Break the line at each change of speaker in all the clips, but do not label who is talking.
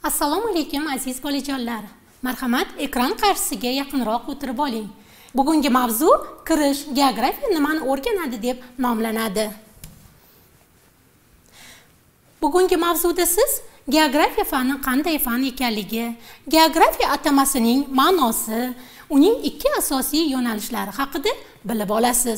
Assalomu alaykum aziz bolajonlar. Marhamat, ekran qarshisiga yaqinroq o'tirib oling. Bugungi mavzu kirish geografiya nimani o'rganadi deb nomlanadi. Bugungi mavzuda siz geografiya fani qanday fan ekanligi, geografiya atamasining ma'nosi, uning ikki asosiy yo'nalishlari haqida bilib olasiz.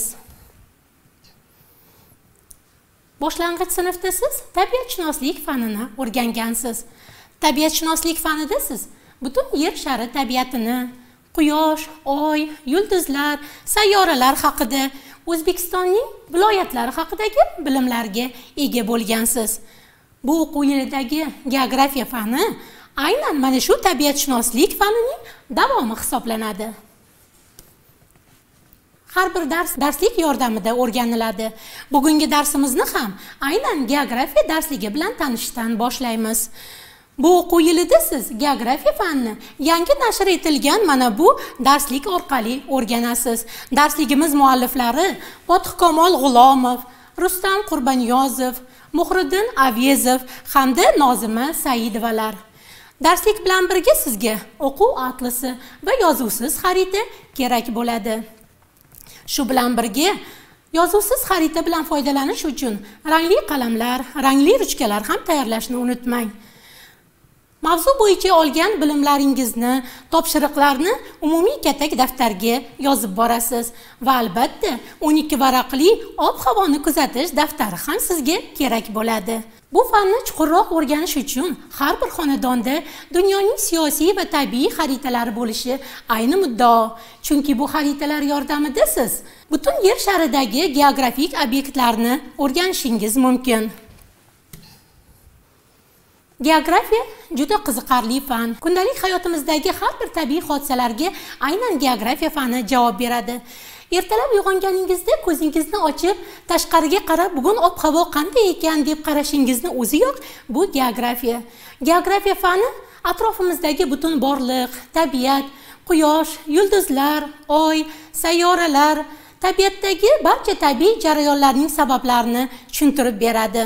Boshlang'ich sinfda siz tabiatshunoslik fanini o'rgangansiz. Tabiatshunoslik fanida siz butun yer shari tabiatini, quyosh, oy, yulduzlar, sayyoralar haqida, O'zbekistonning viloyatlari haqidagi bilimlarga ega bo'lgansiz. Bu o'quv yilidagi geografiya fani aynan mana shu tabiatshunoslik fanining davomi hisoblanadi. Har bir darslik yordamida o'rganiladi. Bugungi darsimizni ham aynan geografiya darsligi bilan tanishishdan boshlaymiz. Bu o'quv yilida siz geografiya fanini yangi nashr etilgan mana bu darslik orqali o'rganasiz. Darsligimiz mualliflari Fatihkamol G'ulomov, Rustam Qurboniyozov, Muhriddin Avezov hamda Nozima Saidovalar. Darslik bilan birga sizga o'quv atlasi va yozuvsiz xarita kerak bo'ladi. Shu bilan birga yozuvsiz xarita bilan foydalanish uchun rangli qalamlar, rangli ruchkalar ham tayyorlashni unutmang. Mavzu bo'yicha olgan bilimlaringizni, topshiriqlarni umumiy katak daftarga yozib borasiz va albatta 12 varaqli ob-havoni kuzatish daftari ham sizga kerak bo'ladi. Bu fanni chuqurroq o'rganish uchun har bir xonadonda dunyoning siyosiy va tabiiy xaritalari bo'lishi ayni muddao. Chunki bu xaritalar yordamida siz butun yer sharidagi geografik obyektlarni o'rganishingiz mumkin. Geografiya juda qiziqarli fan. Kundalik hayotimizdagi har bir tabiiy hodisalarga aynan geografiya fani javob beradi. Ertalab uyg'onganingizda ko'zingizni ochib, tashqariga qarab, bugun ob-havo qanday ekan deb qarashingizni o'ziyoq bu geografiya. Geografiya fani atrofimizdagi butun borliq, tabiat, quyosh, yulduzlar, oy, sayyoralar, tabiatdagi barcha tabiiy jarayonlarning sabablarini tushuntirib beradi.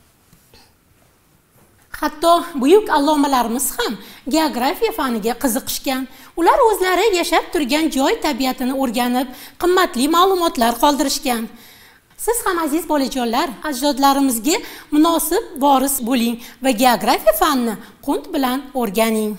Hatto buyuk allomalarimiz ham geografiya faniga qiziqishgan. Ular o'zlari yashab turgan joy tabiatini o'rganib, qimmatli ma'lumotlar qoldirishgan. Siz ham aziz bolajonlar, ajdodlarimizga munosib voris bo'ling va geografiya fanini qunt bilan o'rganing.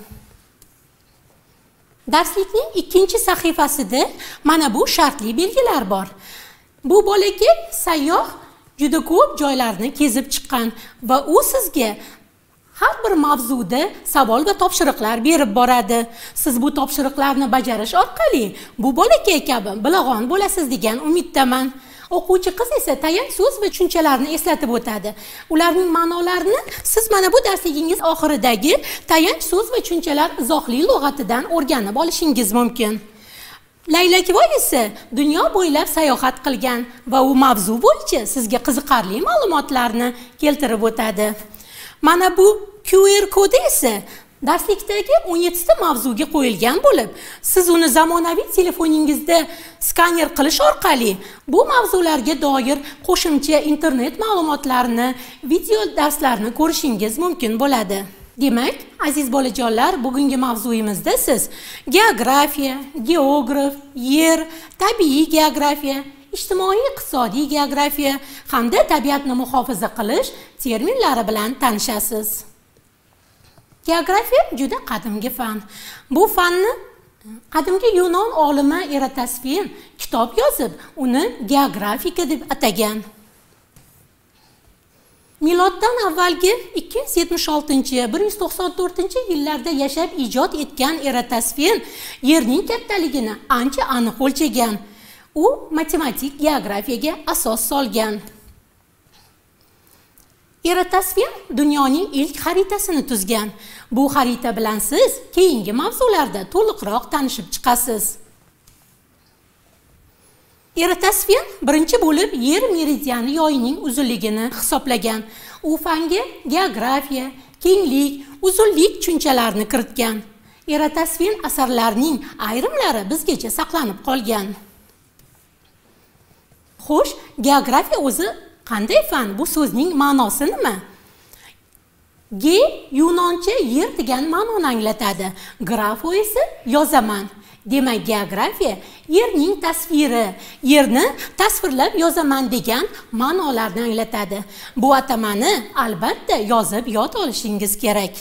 Darslikning 2-sahifasida mana bu shartli belgilar bor. Bu bolaga sayyoh juda ko'p joylarni kezib chiqqan va u sizga har bir mavzuda savol va topshiriqlar berib boradi. Siz bu topshiriqlarni bajarish orqali bu bolakay kabi bilag'on bo'lasiz degan umiddaman. O'quvchi qiz esa tayanch so'z va tushunchalarni eslatib o'tadi. Ularning ma'nolarini siz mana bu darsligingiz oxiridagi tayanch so'z va tushunchalar izohli lug'atidan o'rganib olishingiz mumkin. Laylakvoy esa dunyo bo'ylab sayohat qilgan va u mavzu bo'yicha sizga qiziqarli ma'lumotlarni keltirib o'tadi. Mana bu QR kodi esa darslikdagi 17 ta mavzuga qo'yilgan bo'lib, siz uni zamonaviy telefoningizda skaner qilish orqali bu mavzularga doir qo'shimcha internet ma'lumotlarini, video darslarni ko'rishingiz mumkin bo'ladi. Demak, aziz bolajonlar, bugungi mavzuyimizda siz geografiya, geograf, yer, tabiiy geografiya, ijtimoiy-iqtisodiy geografiya hamda tabiatni muhofaza qilish terminlari bilan tanishasiz. Geografiya juda qadimgi fan. Bu fanni qadimgi Yunon olimi Eratosfen kitob yozib, uni geografika deb atagan. Miloddan avvalgi 276-194-yillarda yashab ijod etgan Eratosfen yerning kattaligini ancha aniq o'lchagan. U matematik geografiyaga asos solgan. Eratosfen dunyoning ilk xaritasini tuzgan. Bu xarita bilan siz keyingi mavzularda to'liqroq tanishib chiqasiz. Eratosfen birinchi bo'lib yer meridiani yoyining uzunligini hisoblagan. U fanga geografiya, kenglik, uzunlik tushunchalarini kiritgan. Eratosfen asarlarining ayrimlari bizgacha saqlanib qolgan. Xo'sh, geografiya o'zi qanday fan? Bu so'zning ma'nosi nima? Ge yunoncha yer degan ma'noni anglatadi. Grafo esa yozaman. Demak, geografiya yerning tasviri, yerni tasvirlab yozaman degan ma'nolarni anglatadi. Bu atamani albatta yozib yod olishingiz kerak.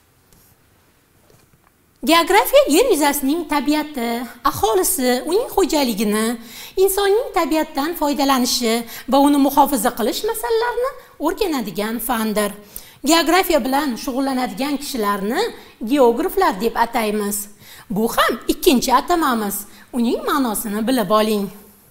Geografiya yer yuzasining tabiati, aholisi, uning xo'jaligini, insonning tabiatdan foydalanishi va uni muhofaza qilish masalalarini o'rganadigan fandir. Geografiya bilan shug'ullanadigan kishilarni geograflar deb ataymiz. Bu ham ikkinchi atamamiz. Uning ma'nosini bilib oling.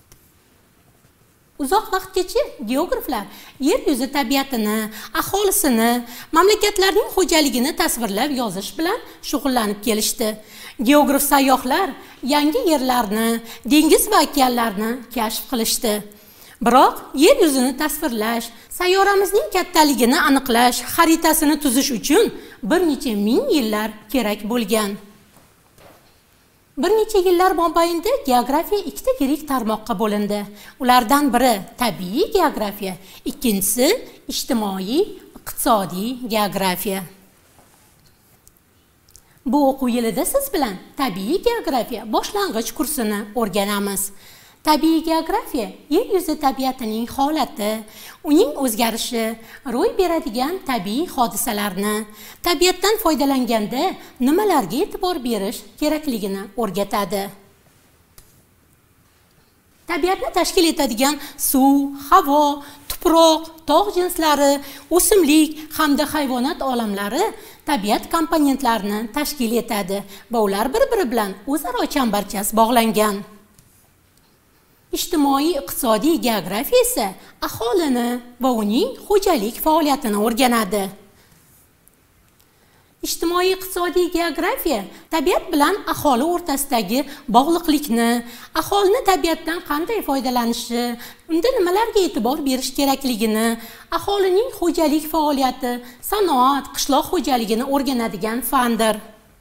Uzoq vaqtgacha geograflar yer yuzi tabiatini, aholisini, mamlakatlarning xo'jaligini tasvirlab yozish bilan shug'ullanib kelishdi. Geograf sayyohlar yangi yerlarni, dengiz va okeanlarni kashf qilishdi. Biroq yer yuzini tasvirlash, sayyoramizning kattaligini aniqlash, xaritasini tuzish uchun bir necha ming yillar kerak bo'lgan. Bir necha yillar mobaynida geografiya ikkita yirik tarmoqqa bo'lindi. Ulardan biri tabiiy geografiya, ikkinchisi ijtimoiy, iqtisodiy geografiya. Bu o'quv yilida siz bilan tabiiy geografiya boshlang'ich kursini o'rganamiz. Tabiiy geografiya yer yuzi tabiatining holati, uning o'zgarishi, ro'y beradigan tabiiy hodisalarni, tabiatdan foydalanganda nimalarga e'tibor berish kerakligini o'rgatadi. Tabiatni tashkil etadigan suv, havo, tuproq, tog' jinslari, o'simlik hamda hayvonot olamlari tabiat komponentlarini tashkil etadi va ular bir-biri bilan o'zaro chambarchas bog'langan. Ijtimoiy iqtisodiy geografiya esa aholini va uning xo'jalik faoliyatini o'rganadi. Ijtimoiy iqtisodiy geografiya tabiat bilan aholi o'rtasidagi bog'liqlikni, aholini tabiatdan qanday foydalanishi, unda nimalarga e'tibor berish kerakligini, aholining xo'jalik faoliyati, sanoat, qishloq xo'jaligini o'rganadigan fandir.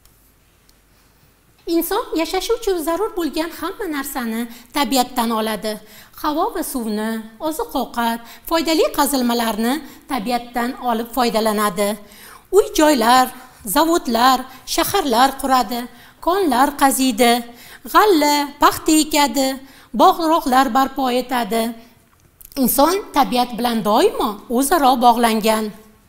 Inson yashashi uchun zarur bo'lgan hamma narsani tabiatdan oladi. Havo va suvni, oziq-ovqat, foydali qazilmalarni tabiatdan olib foydalanadi. Uy-joylar, zavodlar, shaharlar quradi, konlar qaziydi, g'alla, paxta ekadi, bog'-rog'lar barpo etadi. Inson tabiat bilan doimo o'zaro bog'langan.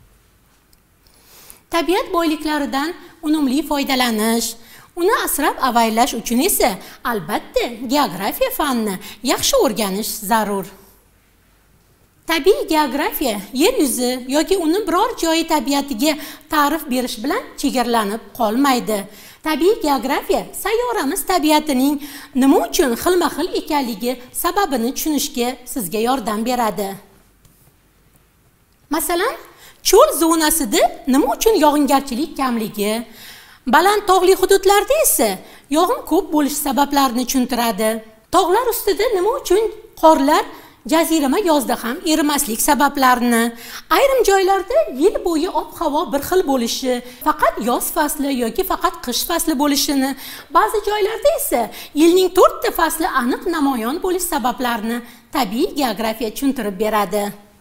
Tabiat boyliklaridan unumli foydalanish, uni asrab-avaylash uchun esa albatta geografiya fanini yaxshi o'rganish zarur. Tabiiy geografiya yer yuzi yoki uni biror joyi tabiatiga ta'rif berish bilan chegaralanib qolmaydi. Tabiiy geografiya sayyoramiz tabiatining nima uchun xilma-xil ekanligi sababini tushunishga sizga yordam beradi. Masalan, cho'l zonasida nima uchun yog'ingarchilik kamligi, baland tog'li hududlarda esa yog'in ko'p bo'lish sabablarini tushuntiradi. Tog'lar ustida nima uchun qorlar jazirama yozda ham erimaslik sabablarini, ayrim joylarda yil bo'yi ob-havo bir xil bo'lishi, faqat yoz fasli yoki faqat qish fasli bo'lishini, ba'zi joylarda esa yilning 4 ta fasli aniq namoyon bo'lish sabablarini tabiiy geografiya tushuntirib beradi.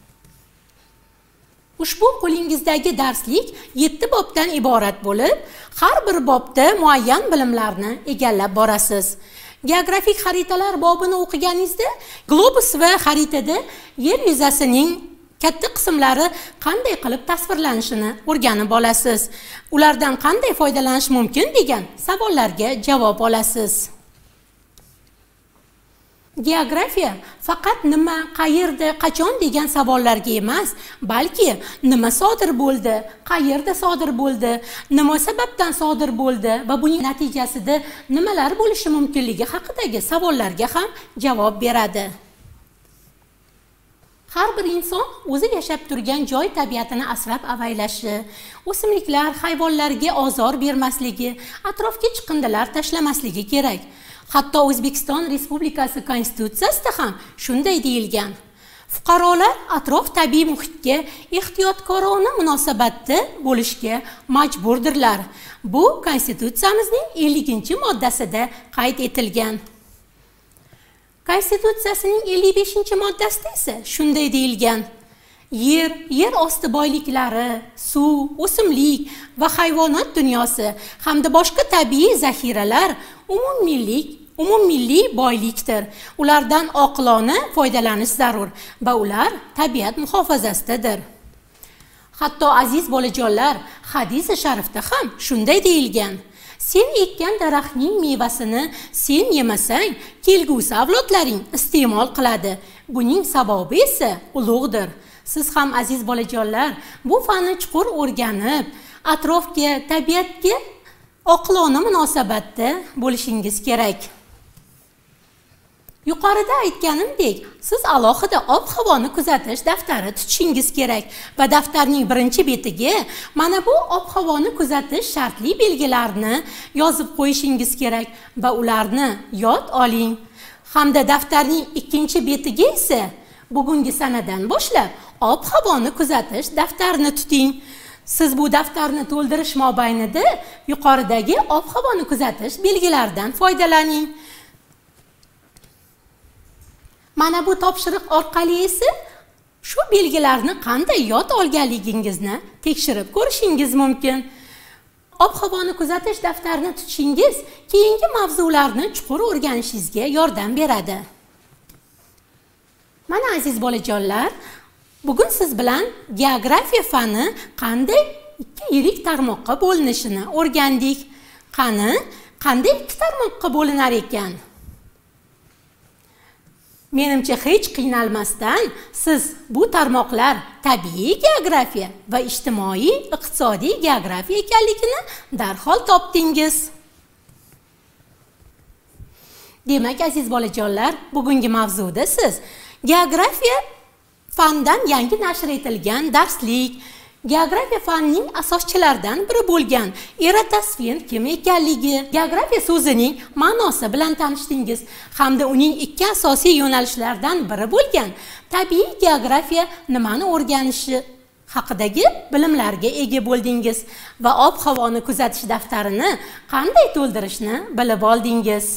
Ushbu qo'lingizdagi darslik 7 bobdan iborat bo'lib, har bir bobda muayyan bilimlarni egallab borasiz. Geografik xaritalar bobini o'qiganingizda globus va xaritada yer yuzasining katta qismlari qanday qilib tasvirlanishini o'rganib olasiz. Ulardan qanday foydalanish mumkin degan savollarga javob olasiz. Geografiya faqat nima, qayerda, qachon degan savollarga emas, balki nima sodir bo'ldi, qayerda sodir bo'ldi, nima sababdan sodir bo'ldi va buning natijasida nimalar bo'lishi mumkinligi haqidagi savollarga ham javob beradi. Har bir inson o'zi yashab turgan joy tabiatini asrab-avaylashi, o'simliklar, hayvonlarga ozor bermasligi, atrofga chiqindilar tashlamasligi kerak. Hatto O'zbekiston Respublikasi Konstitutsiyasida ham shunday deyilgan. Fuqarolar atrof tabiiy muhitga ehtiyotkorona munosabatda bo'lishga majburdirlar. Bu Konstitutsiyamizning 50-moddasida qayd etilgan. Konstitutsiyasining 55-moddasida esa shunday deyilgan. yer osti boyliklari, suv, o'simlik va hayvonot dunyosi hamda boshqa tabiiy zaxiralar umummilliy boylikdir. Ulardan oqilona foydalanish zarur va ular tabiat muhofazasidadir. Hatto aziz bolajonlar, hadis-i sharifda ham shunday deyilgan: sen ekkan daraxtning mevasini sen yemasang, kelgusi avlodlaring iste'mol qiladi. Buning sababi esa ulug'dir. Siz ham aziz bolajonlar, bu fanni chuqur o'rganib, atrofga, tabiatga oqilona munosabatda bo'lishingiz kerak. Yuqorida aytganimdek, siz alohida ob-havoni kuzatish daftari tutishingiz kerak va daftarning birinchi betiga mana bu ob-havoni kuzatish shartli belgilarini yozib qo'yishingiz kerak va ularni yod oling. Hamda daftarning ikkinchi betiga esa bugungi sanadan boshlab ob-havoni kuzatish daftarini tuting. Siz bu daftarni to'ldirish mobaynida yuqoridagi ob-havoni kuzatish belgilaridan foydalaning. Mana bu topshiriq orqali esa shu belgilarni qanday yod olganligingizni tekshirib ko'rishingiz mumkin. Ob-havoni kuzatish daftarini tutishingiz keyingi mavzularni chuqur o'rganishingizga yordam beradi. Mana aziz bolajonlar, bugun siz bilan geografiya fani qanday ikki yirik tarmoqqa bo'linishini o'rgandik. Qanday ikki tarmoqqa bo'linar ekan? Menimcha hech qiynalmasdan siz bu tarmoqlar tabiiy geografiya va ijtimoiy iqtisodiy geografiya ekanligini darhol topdingiz. Demak aziz bolajonlar, bugungi mavzuda siz geografiya fandan yangi nashr etilgan darslik, geografiya fanining asoschilaridan biri bo'lgan Eratosfen kim ekanligi, geografiya so'zining ma'nosi bilan tanishdingiz hamda uning ikki asosiy yo'nalishlaridan biri bo'lgan tabiiy geografiya nimani o'rganishi haqidagi bilimlarga ega bo'ldingiz va ob-havoni kuzatish daftarini qanday to'ldirishni bilib oldingiz.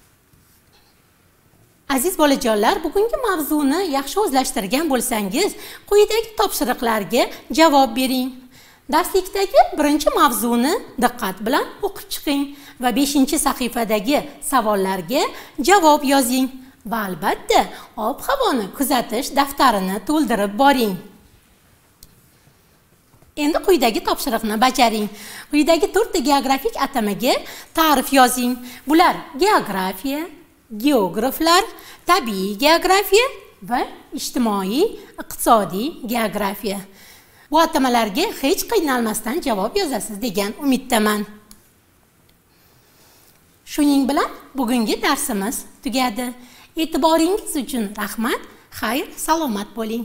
Aziz bolajonlar, bugungi mavzuni yaxshi o'zlashtirgan bo'lsangiz, quyidagi topshiriqlarga javob bering. Darslikdagi birinchi mavzuni diqqat bilan o'qib chiqing va 5-sahifadagi savollarga javob yozing va albatta ob-havoni kuzatish daftarini to'ldirib boring. Endi quyidagi topshiriqni bajaring. Quyidagi 4 ta geografik atamaga ta'rif yozing. Bular geografiya, geograflar, tabiiy geografiya va ijtimoiy iqtisodiy geografiya. Bu atamalarga hech qiynalmasdan javob yozasiz degan umiddaman. Shuning bilan bugungi darsimiz tugadi. E'tiboringiz uchun rahmat. Xayr, salomat bo'ling.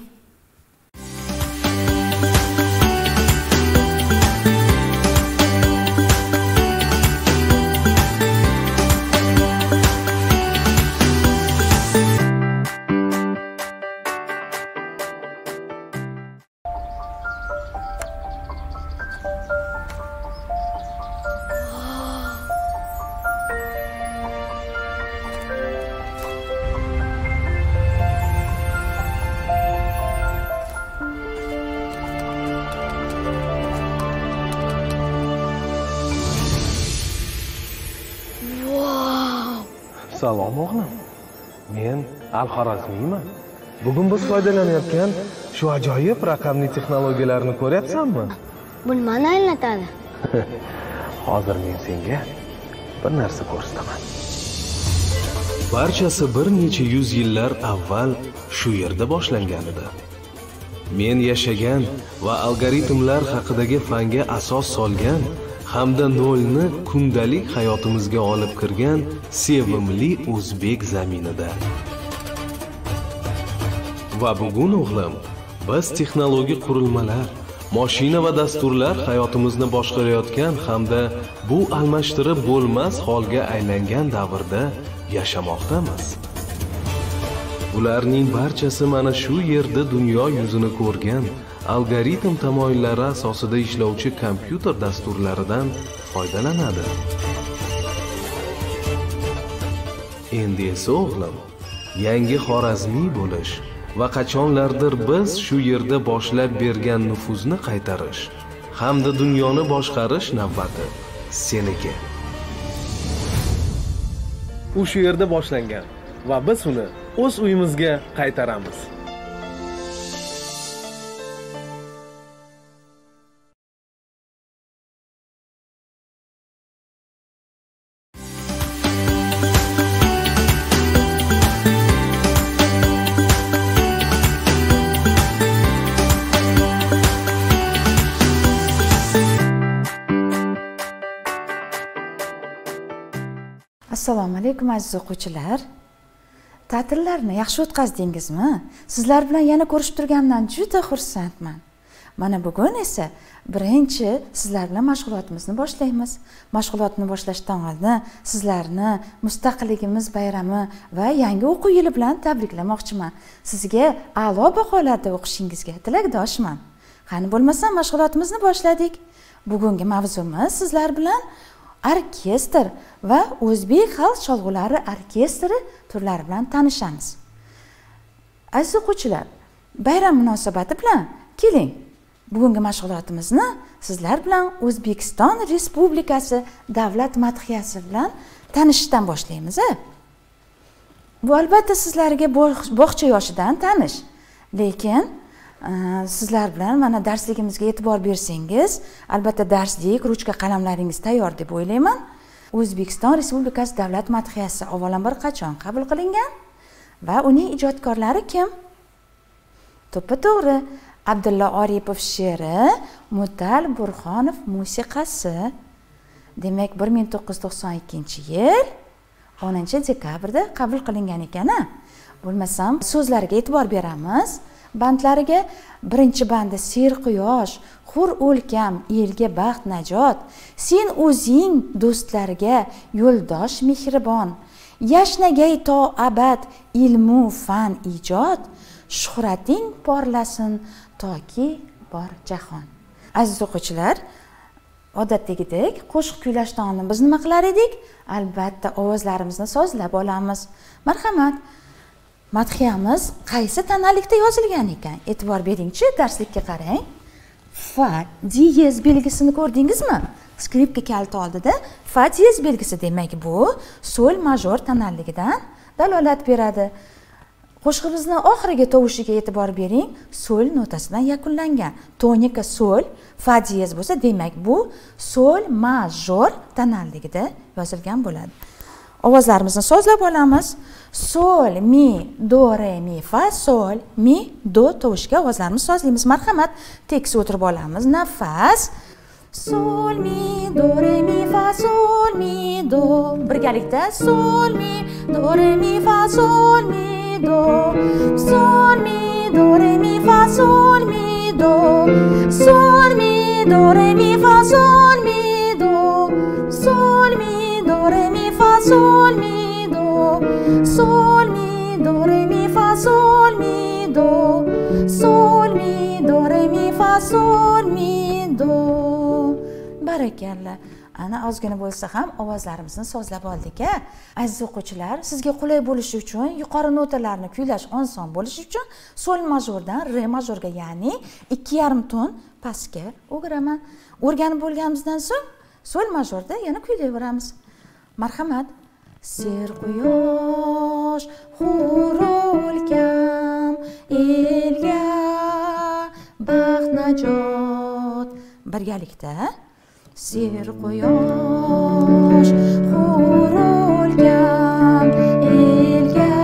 Salom o'g'lim. Men Al-Xorazmiyman. Bugun biz foydalanayotgan shu ajoyib raqamli texnologiyalarni ko'ryapsanmi?
Bu nimani anglatadi?
Hozir men senga bir narsa ko'rsataman. Barchasi bir necha yuz yillar avval shu yerda boshlangan edi. Men yashagan va algoritmlar haqidagi fanga asos solgan hamda nolni kundalik hayotimizga olib kirgan sevimli o'zbek zaminida. Va bugun o'g'lim, biz texnologik qurilmalar, mashina va dasturlar hayotimizni boshqarayotgan hamda bu almashtirib bo'lmas holga aylangan davrda yashamoqdamiz. Ularning barchasi mana shu yerda dunyo yuzini ko'rgan algoritm tamoyillari asosida ishlovchi kompyuter dasturlaridan foydalanadi. Endi esa o'g'lim, yangi xorazmiy bo'lish va qachonlardir biz shu yerda boshlab bergan nufuzni qaytarish hamda dunyoni boshqarish navbati seniki. U shu yerda boshlangan va biz uni o'z uyimizga qaytaramiz.
Assalomu alaykum aziz o'quvchilar. Ta'tillarni yaxshi o'tkazdingizmi? Sizlar bilan yana ko'rishib turganimdan juda xursandman. Mana bugun esa birinchi sizlar bilan mashg'ulotimizni boshlaymiz. Mashg'ulotni boshlashdan oldin sizlarni Mustaqilligimiz bayrami va yangi o'quv yili bilan tabriklamoqchiman. Sizga a'lo baholarda o'qishingizga tilakdoshman. Qani bo'lmasa mashg'ulotimizni boshladik. Bugungi mavzumiz sizlar bilan orkestr va o'zbek xalq cholg'ulari orkestri turlari bilan tanishamiz. Aziz o'quvchilar, bayram munosabati bilan keling, bugungi mashg'ulotimizni sizlar bilan O'zbekiston Respublikasi davlat madhiyasi bilan tanishishdan boshlaymiz. Bu albatta sizlarga bog'cha yoshidan tanish, lekin sizlar bilan mana darsligimizga e'tibor bersangiz, albatta darslik, ruchka qalamlaringiz tayyor deb o'ylayman. O'zbekiston Respublikasi davlat madhiyasi avvalambor qachon qabul qilingan va uning ijodkorlari kim? To'ppa-to'g'ri, Abdulla Oripov she'ri, Mutal Burxonov musiqasi. Demak, 1992-yil 10-dekabrda qabul qilingan ekan. Bo'lmasam, so'zlariga e'tibor beramiz. Bandlariga birinchi bandi ser quyosh, hur o'lkam, elga baxt najot, sen o'zing do'stlarga yo'ldosh mehribon, yashnagay to abad ilmu fan ijod, shuhrating porlasin toki bor jahon. Aziz o'quvchilar, odatdagidek qo'shiq kuylashdan oldin biz nima qilar edik? Albatta ovozlarimizni sozlab olamiz. Marhamat. Madhiyamiz qaysi tonallikda yozilgan ekan? E'tibor beringchi, darslikka qarang. Fa diyez belgisini ko'rdingizmi? Skripka kaliti oldida fa diyez belgisi, demak bu sol major tonalligidan dalolat beradi. Qo'shig'imizning oxirgi tovushiga e'tibor bering, sol notasidan yakunlangan. Tonika sol, fa diyez bo'lsa, demak bu sol major tonalligida yozilgan bo'ladi. Ovozlarimizni sozlab olamiz. Sol, mi, do, re, mi, fa, sol, mi, do tovushiga ovozlarimizni sozlaymiz. Marhamat, tekis o'tirib olamiz. Nafas. Sol, mi, do, re, mi, fa, sol, mi, do. Birgalikda sol, mi, do, re, mi, fa, sol, mi, do. Sol, mi, do, re, mi, fa, sol, mi, do. Sol, mi, do, re, mi, fa, sol, mi, do. Sol, mi, do, re, mi, fa, sol, mi, do. Sol, mi, do, re, mi, fa, sol, mi, do. Sol, mi, do, re, mi, fa, sol, mi, do. Barakalla. Ana ozgina bo'lsa ham ovozlarimizni sozlab oldik. Aziz o'quvchilar, sizga qulay bo'lishi uchun, yuqori notalarni kuylash oson bo'lishi uchun sol majordan re majorga, ya'ni 2,5 ton pastga o'giraman. O'rganib bo'lganimizdan so'ng sol majorda yana kuylayveramiz. Marhamat. Ser quyosh, hur o'lkam, elga baxt najot. Birgalikda. Ser quyosh, hur o'lkam, elga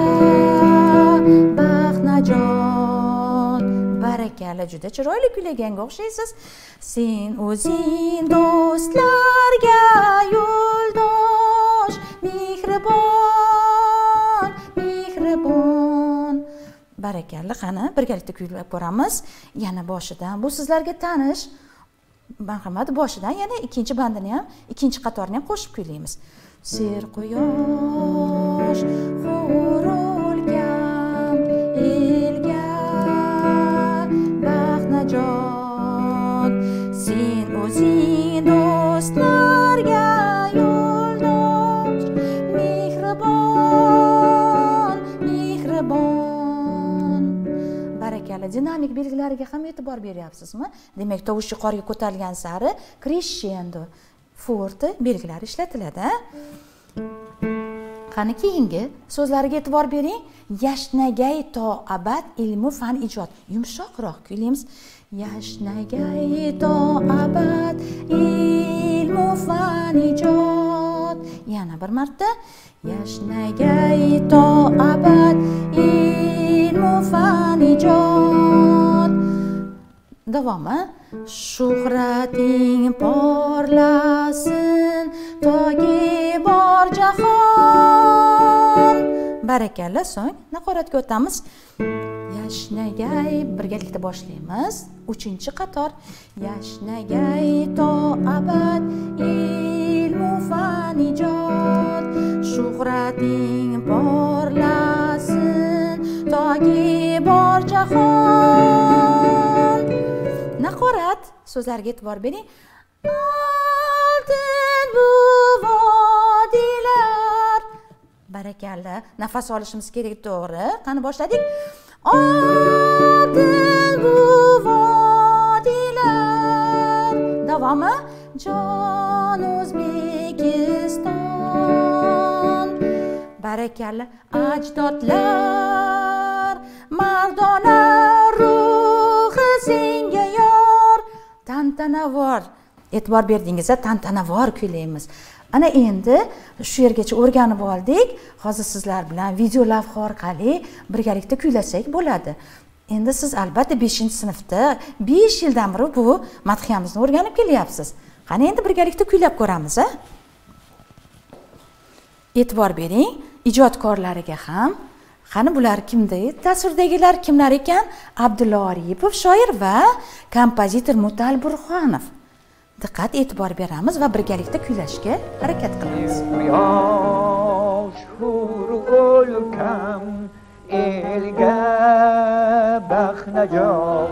baxt najot. Barakalla, juda chiroyli kuylaganga o'xshaysiz. Sen o'zing do'stlarga yo'ldosh, mehribon, mehribon. Barakalla, qani birgalikda kuylab ko'ramiz. Yana boshidan. Bu sizlarga tanish. Marhamat, boshidan yana ikkinchi bandini ham, ikkinchi qatorni ham qo'shib kuylaymiz. Ser quyosh, hur o'lkam, elga baxt najot. Sen o'zing do'stlarga yo'ldosh, mehribon, mehribon. aka, dinamik belgilariga ham e'tibor beryapsizmi? Demak, tovush yuqoriga ko'tarilgan sari crescendo, forte belgilari ishlatiladi. Qani keyingi so'zlariga e'tibor bering. Yashnagay to abad ilmu fan ijod. Yumshoqroq kuylaymiz. Yashnagay to abad ilmu fan ijod. Yana bir marta. Yashnagay to abad ilmu fan ijod. Davomi. Shuhrating porlasin toki bor jahon. Barakalla. So'ng naqoratga o'tamiz. Yashnagay, birgalikda boshlaymiz. 3-qator. Yashnagay to abad ilmu fan ijod. Shuhrating porlasin toki bor jahon. Naqorat so'zlarga e'tibor bering. Oltin bu vodilar. Barakalla. Nafas olishimiz kerak, to'g'ri. Qani boshladik. Oltin bu vodilar. Davomi. Jon O'zbekiston. Barakalla. Ajdodlar mardona ruhi senga yor. Tantanavor. E'tibor berdingizda tantanavor kuylaymiz. Ana endi shu yergacha o'rganib oldik. Hozir sizlar bilan video lavha orqali birgalikda kuylasak bo'ladi. Endi siz albatta 5-sinfda 5 yildan beri bu madhiyamizni o'rganib kelyapsiz. Qani endi birgalikda kuylab ko'ramiz, a? E'tibor bering, ijodkorlariga ham. Qani bular kimda? Tasvirdagilar kimlar ekan? Abdulla Oripov shoir va kompozitor Mutal Burxonov. Diqqat e'tibor beramiz va birgalikda kuylashga harakat qilamiz.
Yosh hur o'lkam elga baxtnajot.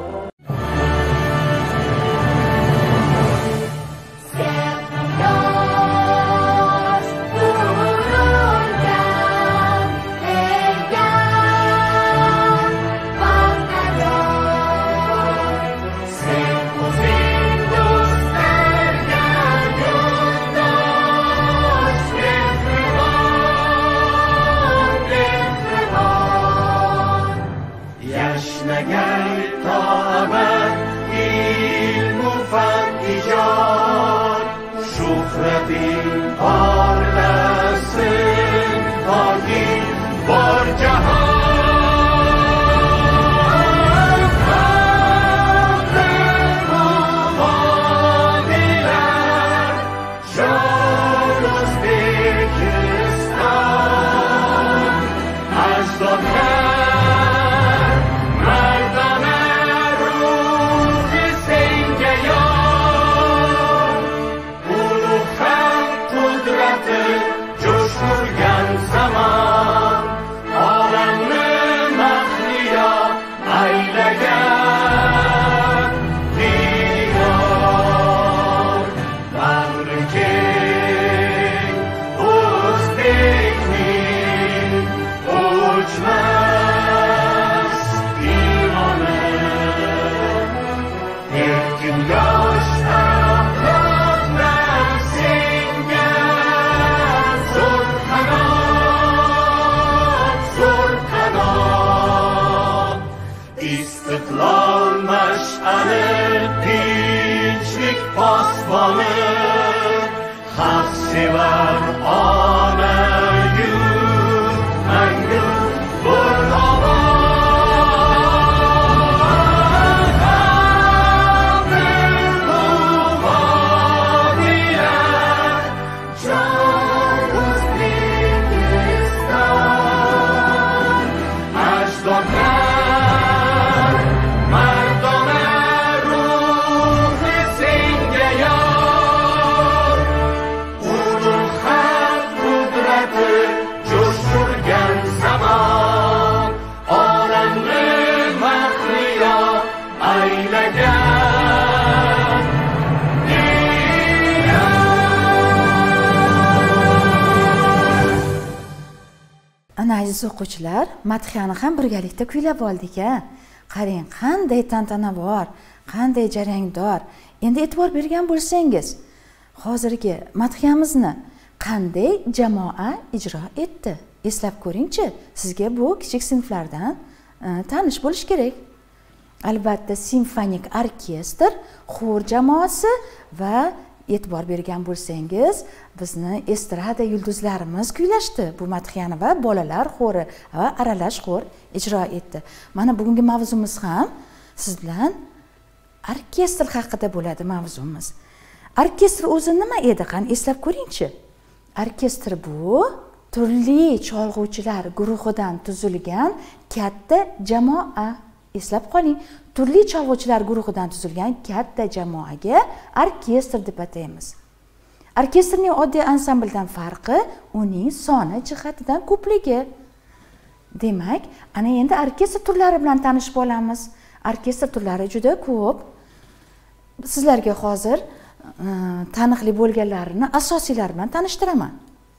Aziz o'quvchilar, madhiyani ham birgalikda kuylab oldik-a. Qarang, qanday tantanavor, qanday jarangdor. Endi e'tibor bergan bo'lsangiz, hozirgi madhiyamizni qanday jamoa ijro etdi? Eslab ko'ringchi. Sizga bu kichik sinflardan tanish bo'lish kerak. Albatta, simfonik orkestr, xor jamoasi va e'tibor bergan bo'lsangiz, bizni estrada yulduzlarimiz kuylashdi bu madhiyani va bolalar xori va aralash xor ijro etdi. Mana bugungi mavzumiz ham siz bilan orkestr haqida bo'ladi mavzumiz. Orkestr o'zi nima edi? Qani eslab ko'ringchi. Orkestr bu turli cholg'uvchilar guruhidan tuzilgan katta jamoa. Eslab qoling, turli cholg'uvchilar guruhidan tuzilgan katta jamoaga orkestr deb ataymiz. Orkestrning oddiy ansambldan farqi uning soni jihatidan ko'pligi. Demak, ana endi orkestr turlari bilan tanishib olamiz. Orkestr turlari juda ko'p. Sizlarga hozir taniqli bo'lganlarini asosiylar bilan tanishtiraman.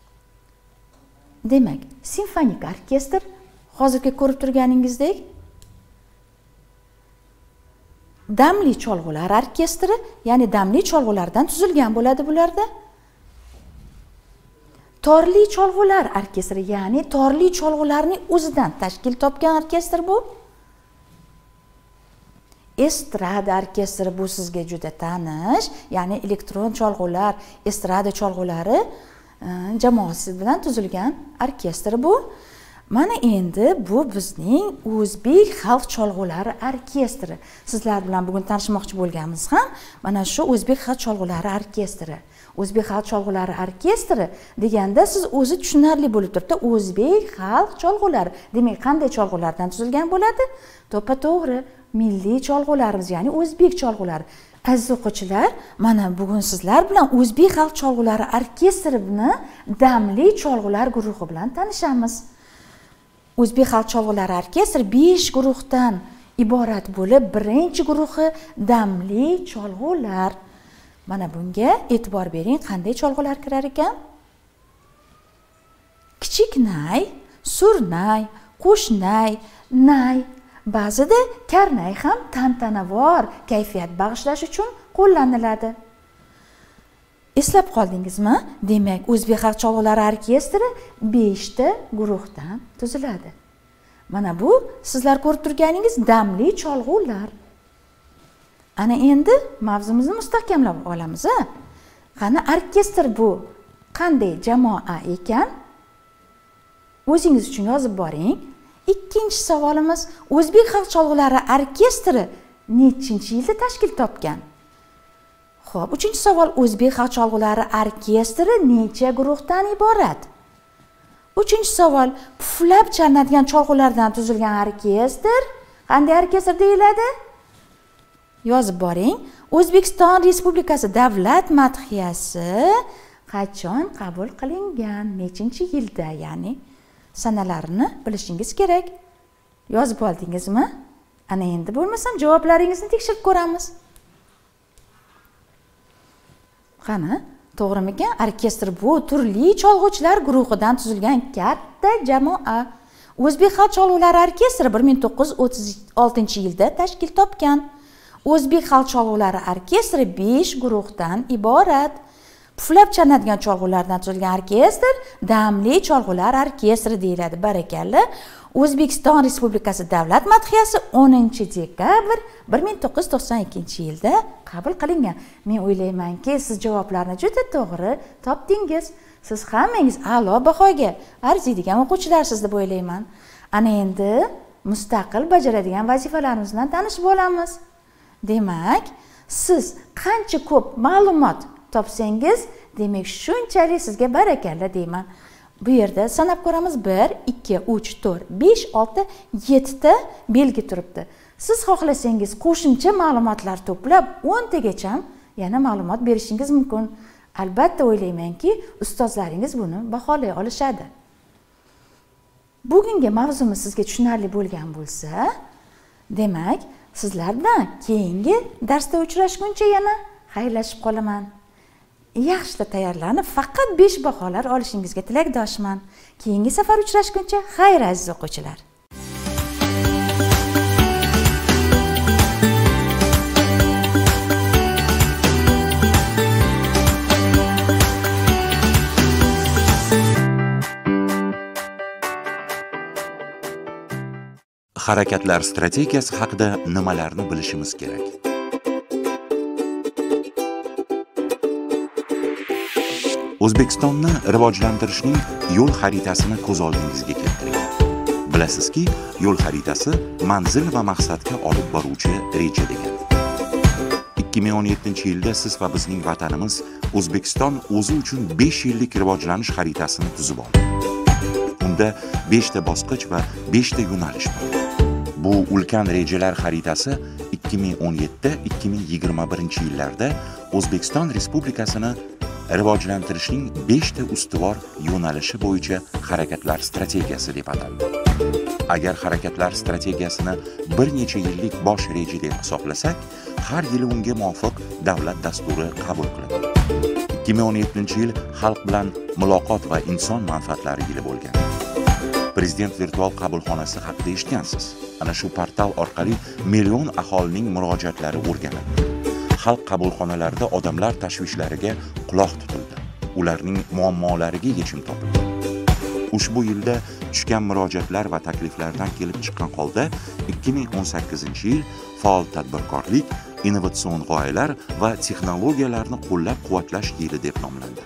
Demak, simfonik orkestr hozirgi ko'rib turganingizdek damli cholg'ular orkestri, ya'ni damli cholg'ulardan tuzilgan bo'ladi bularda. Torli cholg'ular orkestri, ya'ni torli cholg'ularning o'zidan tashkil topgan orkestr bu. Estrada orkestri bu sizga juda tanish, ya'ni elektron cholg'ular, estrada cholg'ulari jamoasi bilan tuzilgan orkestr bu. Mana endi bu bizning o'zbek xalq cholg'ulari orkestri. Sizlar bilan bugun tanishmoqchi bo'lganimiz ham mana shu o'zbek xalq cholg'ulari orkestri. O'zbek xalq cholg'ulari orkestri deganda siz o'zi tushunarli bo'lib turibdi. O'zbek xalq cholg'ulari. Demak, qanday cholg'ulardan tuzilgan bo'ladi? To'ppa-to'g'ri, milliy cholg'ularimiz, ya'ni o'zbek cholg'ulari. Aziz o'quvchilar, mana bugun sizlar bilan o'zbek xalq cholg'ulari orkestrini damli cholg'ular guruhi bilan tanishamiz. O'zbek xalq cholg'ulari orkestri 5 guruhdan iborat bo'lib, birinchi guruhi damli cholg'ular. Mana bunga e'tibor bering, qanday cholg'ular kirar ekan? Kichik nay, surnay, qo'shnay, nay, ba'zida karnay ham tantanavor kayfiyat bag'ishlash uchun qo'llaniladi. Eslab qoldingizmi? Demak, o'zbek xalq cholg'ulari orkestri 5 ta guruhdan tuziladi. Mana bu sizlar ko'rib turganingiz damli cholg'ular. Ana endi mavzumizni mustahkamlab olamiz. Qani orkestr bu qanday jamoa ekan? O'zingiz uchun yozib boring. Ikkinchi savolimiz, o'zbek xalq cholg'ulari orkestri nechinchi yilda tashkil topgan? Xo'p, uchinchi savol, o'zbek xalq cholg'ulari orkestri necha guruhdan iborat? Uchinchi savol, puflab chalinadigan cholg'ulardan tuzilgan orkestr qanday orkestr deyiladi? Yozib boring. O'zbekiston Respublikasi davlat madhiyasi qachon qabul qilingan? Nechinchi yilda, ya'ni sanalarini bilishingiz kerak. Yozib oldingizmi? Ana endi bo'lmasam javoblaringizni tekshirib ko'ramiz. Qani, to'g'rimikan? Orkestr bu turli cholg'uvchilar guruhidan tuzilgan katta jamoa. O'zbek xalq cholg'ulari orkestri 1936-yilda tashkil topgan. O'zbek xalq cholg'ulari orkestri 5 guruhdan iborat. Puflab chalinadigan cholg'ulardan tuzilgan orkestr damli cholg'ular orkestri deyiladi. Barakalla. O'zbekiston Respublikasi davlat madhiyasi 10-dekabr 1992-yilda qabul qilingan. Men o'ylaymanki, siz javoblarni juda to'g'ri topdingiz. Siz hammangiz a'lo bahoga arziydigan o'quvchilarsiz deb o'ylayman. Ana endi mustaqil bajaradigan vazifalarimiz bilan tanishib olamiz. Demak, siz qancha ko'p ma'lumot topsangiz, demak shunchalik sizga barakalla deyman. Bu yerda sanab ko'ramiz. 1, 2, 3, 4, 5, 6, 7 ta belgi turibdi. Siz xohlasangiz qo'shimcha ma'lumotlar to'plab 10 tagacha yana ma'lumot berishingiz mumkin. Albatta o'ylaymanki, ustozlaringiz buni baholay olishadi. Bugungi mavzumiz sizga tushunarli bo'lgan bo'lsa, demak, sizlar bilan keyingi darsda uchrashguncha yana xayrlashib qolaman. Yaxshi tayyorlanib, faqat 5 baholar olishingizga tilakdoshman. Keyingi safar uchrashguncha xayr aziz o'quvchilar.
Harakatlar strategiyasi haqida nimalarni bilishimiz kerak? O'zbekistonni rivojlantirishning yo'l xaritasini ko'z oldingizga keltiring. Bilasizki, yo'l xaritasi manzil va maqsadga olib boruvchi reja degan. 2017-yilda siz va bizning vatanimiz O'zbekiston o'zi uchun 5 yillik rivojlanish xaritasini tuzib oldi. Unda 5 ta bosqich va 5 ta yo'nalish bor. Bu ulkan rejalar xaritasi 2017-2021 yillarda O'zbekiston Respublikasini rivojlantirishning 5 ta ustuvor yo'nalishi bo'yicha harakatlar strategiyasi deb ataldi. Agar harakatlar strategiyasini bir necha yillik bosh reja deb hisoblasak, har yili unga muvofiq davlat dasturi qabul qilinadi. 2017-yil xalq bilan muloqot va inson manfaatlari yili bo'lgan. Prezident virtual qabulxonasi haqida eshitgansiz. Ana shu portal orqali million aholining murojaatlari o'rganildi. Xalq qabulxonalarida odamlar tashvishlariga quloq tutildi. Ularning muammolariga yechim topildi. Ushbu yilda tushgan murojaatlar va takliflardan kelib chiqqan holda 2018-yil faol tadbirkorlik, innovatsion g'oyalar va texnologiyalarni qo'llab-quvvatlash yili deb nomlandi.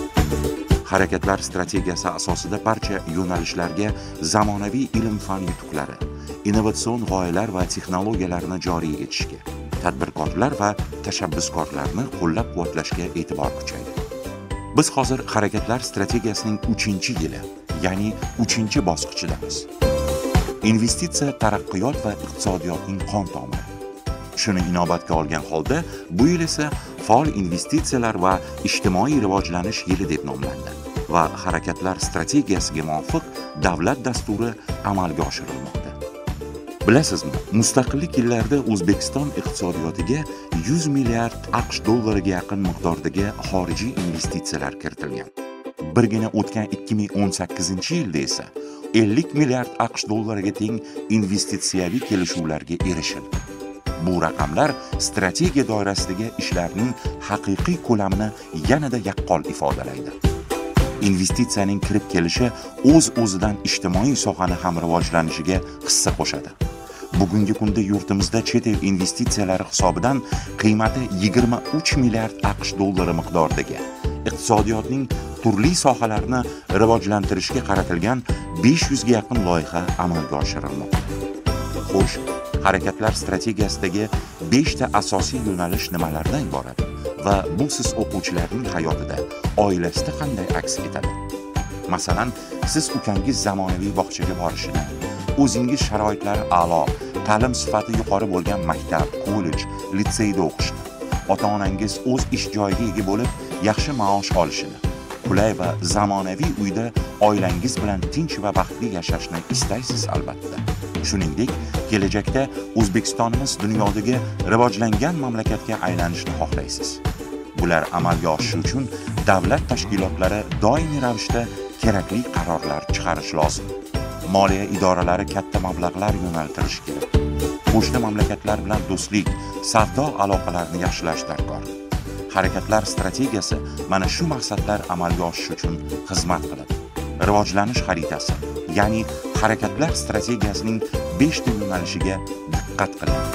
Harakatlar strategiyasi asosida barcha yo'nalishlarga zamonaviy ilm-fan yutuqlari, innovatsion g'oyalar va texnologiyalarni joriy etishga, tadbirkorlar va tashabbuskorlarni qo'llab-quvvatlashga e'tibor kuchaydi. Biz hozir harakatlar strategiyasining 3-yili, ya'ni 3-bosqichidamiz. Investitsiya, taraqqiyot va iqtisodiyotning qon tomiri. Shuni inobatga olgan holda, bu yil esa faol investitsiyalar va ijtimoiy rivojlanish yili deb nomlandi va harakatlar strategiyasiga muvofiq davlat dasturi amalga oshirilmoqda. Bilasizmi, mustaqillik yillarida O'zbekiston iqtisodiyotiga 100 milliard AQSh dollariga yaqin miqdordagi xorijiy investitsiyalar kiritilgan. Birgina o'tgan 2018-yilda esa 50 milliard AQSh dollariga teng investitsiyaviy kelishuvlarga erishildi. Bu raqamlar strategiya doirasidagi ishlarning haqiqiy ko'lamini yanada yaqqol ifodalaydi. Investitsiyaning kirib kelishi o'z-o'zidan ijtimoiy sohani ham rivojlanishiga hissa qo'shadi. Bugungi kunda yurtimizda chet el investitsiyalari hisobidan qiymati 23 milliard AQSh dollari miqdoridagi iqtisodiyotning turli sohalarini rivojlantirishga qaratilgan 500 ga yaqin loyiha amalga oshirilmoqda. Xo'sh, harakatlar strategiyasidagi 5 ta asosiy yo'nalish nimalardan iborat va bu siz o'quvchilarning hayotida, oilasida qanday aks etadi? Masalan, siz ukangiz zamonaviy bog'chaga borishini, o'zingiz sharoitlari a'lo, ta'lim sifati yuqori bo'lgan maktab, kollej, litseyda o'qishni, ota-onangiz o'z ish joyiga ega bo'lib, yaxshi maosh olishini, qulay va zamonaviy uyda oilangiz bilan tinch va baxtli yashashni istaysiz albatta. Shuningdek, kelajakda O'zbekistonimiz dunyodagi rivojlangan mamlakatga aylanishni xohlaysiz. Bular amalga oshishi uchun davlat tashkilotlari doimiy ravishda kerakli qarorlar chiqarish lozim. Moliya idoralari katta mablag'lar yo'naltirishi kerak. Qo'shni mamlakatlar bilan do'stlik, savdo aloqalarini yaxshilash darkor. Harakatlar strategiyasi mana shu maqsadlar amalga oshishi uchun xizmat qiladi. Rivojlanish xaritasi, ya'ni harakatlar strategiyasining 5 ta yo'nalishiga diqqat qiling.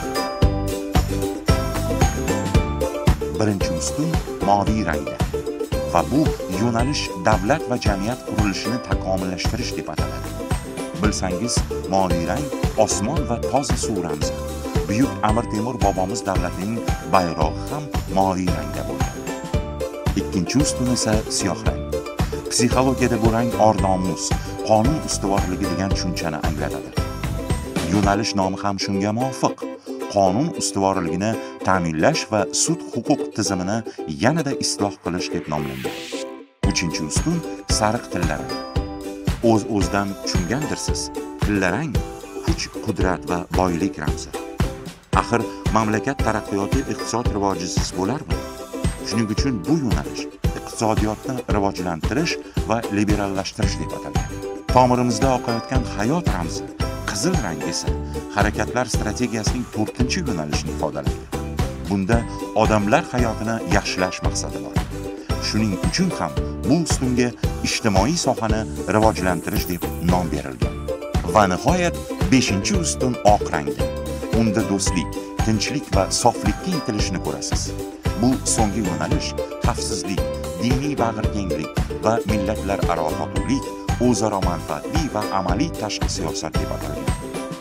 Birinchi ustun moviy rangda va bu yo'nalish davlat va jamiyat qurilishini takomillashtirish deb ataladi. Bilsangiz, moviy rang osmon va toza suv ramzi. Buyuk Amir Temur bobomiz davlatining bayrog'i ham moviy rangda bo'lgan. Ikkinchi ustun esa siyoh rang. Psixologiyada bu rang or-nomus, qonun ustuvorligi degan tushunchani anglatadi. Yo'nalish nomi ham shunga muvofiq. Qonun ustuvorligini ta'minlash va sud huquq tizimini yanada isloh qilish deb nomlangan. Uchinchi ustun sariq tillarang. O'z-o'zidan tushungandirsiz, tillarang kuch, qudrat va boylik ramzi. Axir mamlakat taraqqiyoti iqtisod rivojisiz bo'larmi? Shuning uchun bu yo'nalish iqtisodiyotni rivojlantirish va liberallashtirish deb atalgan. Tomirimizda oqayotgan hayot ramzi qizil rang esa harakatlar strategiyasining 4-yo'nalishini ifodalaydi. Bunda odamlar hayotini yaxshilash maqsadi bor. Shuning uchun ham bu ustunga ijtimoiy sohani rivojlantirish deb nom berilgan. Va nihoyat beshinchi ustun oq rangda. Unda do'stlik, tinchlik va soflikka intilishni ko'rasiz. Bu so'nggi yo'nalish xavfsizlik, diniy bag'rikenglik va millatlararo totuvlik, o'zaro manfaatli va amaliy tashqi siyosat deb atalgan.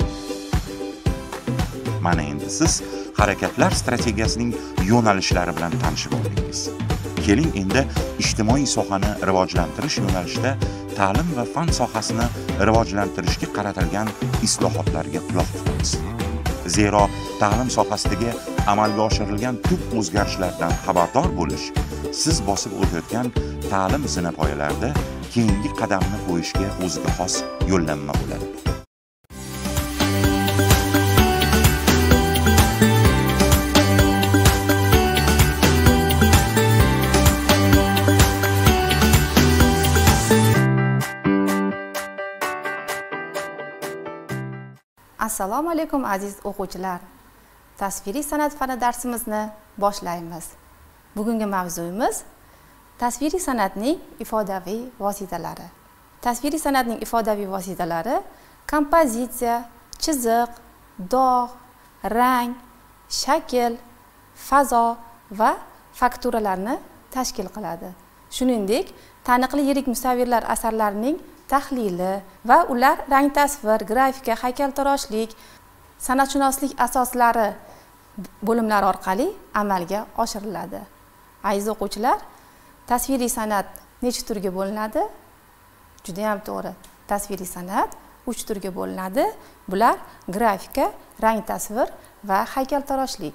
Mana endi siz harakatlar strategiyasining yo'nalishlari bilan tanishib oldingiz. Keling endi ijtimoiy sohani rivojlantirish yo'nalishida ta'lim va fan sohasini rivojlantirishga qaratilgan islohotlarga quloq tutamiz. Zero ta'lim sohasidagi amalga oshirilgan tub o'zgarishlardan xabardor bo'lish siz bosib o'tayotgan ta'lim zinapoyalarida keyingi qadamni qo'yishga o'ziga xos yo'llanma bo'ladi.
Assalomu alaykum aziz o'quvchilar. Tasviriy san'at fani darsimizni boshlaymiz. Bugungi mavzuyimiz tasviriy san'atning ifodaviy vositalari. Tasviriy san'atning ifodaviy vositalari kompozitsiya, chiziq, dog', rang, shakl, fazo va fakturalarni tashkil qiladi. Shuningdek, taniqli yirik musavvirlar asarlarining tahlili va ular rang tasvir, grafika, haykaltaroshlik, san'atshunoslik asoslari bo'limlari orqali amalga oshiriladi. Aziz o'quvchilar, tasviriy san'at necha turga bo'linadi? Juda ham to'g'ri. Tasviriy san'at 3 turga bo'linadi. Bular grafika, rang tasvir va haykaltaroshlik.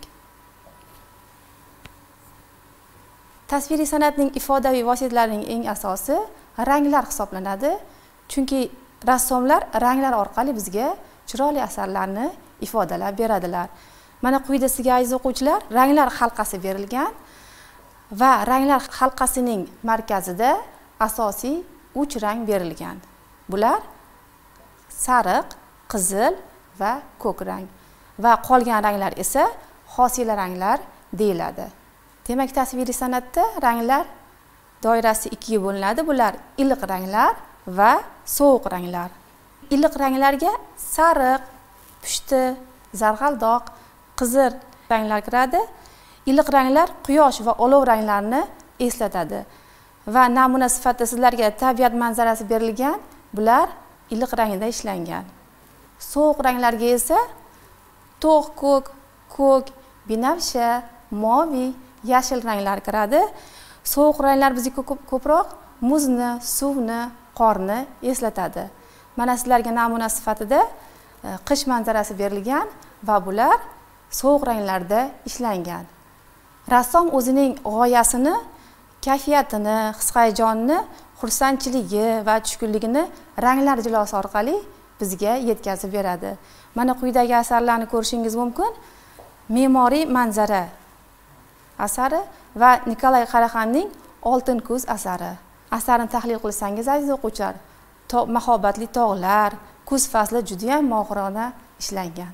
Tasviriy san'atning ifodaviy vositalarining eng asosi ranglar hisoblanadi. Chunki rassomlar ranglar orqali bizga chiroyli asarlarni ifodalab beradilar. Mana quyida sizga aziz o'quvchilar ranglar halqasi berilgan va ranglar halqasining markazida asosiy 3 rang berilgan. Bular sariq, qizil va ko'k rang va qolgan ranglar esa hosila ranglar deyiladi. Demak, tasviriy san'atda ranglar doirasi 2 ga bo'linadi. Bular iliq ranglar va sovuq ranglar. Iliq ranglarga sariq, pushti, zarg'aldoq, qizil ranglar kiradi. Iliq ranglar quyosh va olov ranglarini eslatadi. Va namuna sifatida sizlarga tabiat manzarasi berilgan. Bular iliq rangda ishlangan. Sovuq ranglarga esa to'q ko'k, binafsha, moviy, yashil ranglar kiradi. Sovuq ranglar bizga ko'proq muzni, suvni, qorni eslatadi. Mana sizlarga namuna sifatida qish manzarasi berilgan va bular sovuq ranglarda ishlangan. Rassom o'zining g'oyasini, kayfiyatini, his-hayajonini, xursandchiligi va tushkunligini ranglar jilosi orqali bizga yetkazib beradi. Mana quyidagi asarlarni ko'rishingiz mumkin. Me'moriy manzara asari va Nikolay Qaraxanning Oltin kuz asari. Asarni tahlil qilsangiz aziz o'quvchilar, mahobatli tog'lar, kuz fasli juda ham mohirona ishlangan.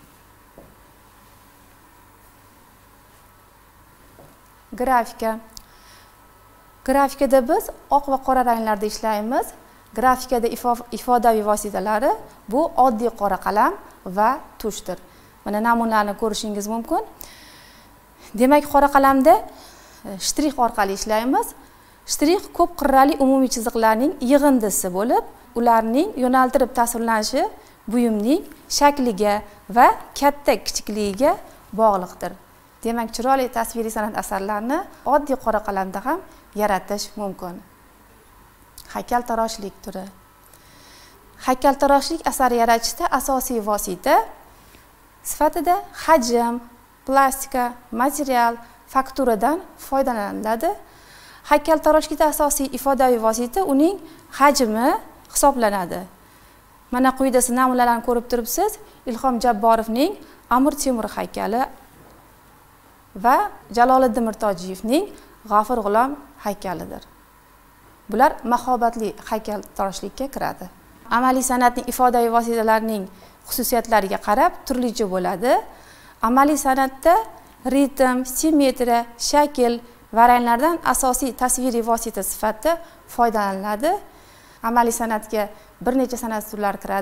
Grafika. Grafikada biz oq va qora ranglarda ishlaymiz. Grafikada ifodaviy vositalari bu oddiy qora qalam va tushdir. Mana namunalarni ko'rishingiz mumkin. Demak, qora qalamda shtrix orqali ishlaymiz. Shtrix ko'p qirrali umumiy chiziqlarning yig'indisi bo'lib, ularning yo'naltirib tasvirlanishi buyumning shakliga va katta kichikligiga bog'liqdir. Demak, chiroyli tasviriy san'at asarlarini oddiy qora qalamda ham yaratish mumkin. Haykaltaroshlik turi. Haykaltaroshlik asari yaratishda asosiy vosita sifatida hajm, plastika, material, fakturadan foydalaniladi. Haykaltaroshlikda asosiy ifodaviy vosita uning hajmi hisoblanadi. Mana quyida siz namunalarni ko'rib turibsiz. Ilhom Jabborovning Amir Temur haykali va Jaloliddin Mirtojiyevning G'afur G'ulom haykalidir. Bular mahobatli haykaltaroshlikka kiradi. Amaliy san'atning ifodaviy vositalarining xususiyatlariga qarab turlicha bo'ladi. Amaliy san'atda ritm, simmetriya, shakl va ranglardan asosiy tasviriy vosita sifatida foydalaniladi. Amaliy san'atga bir necha san'at turlari kiradi.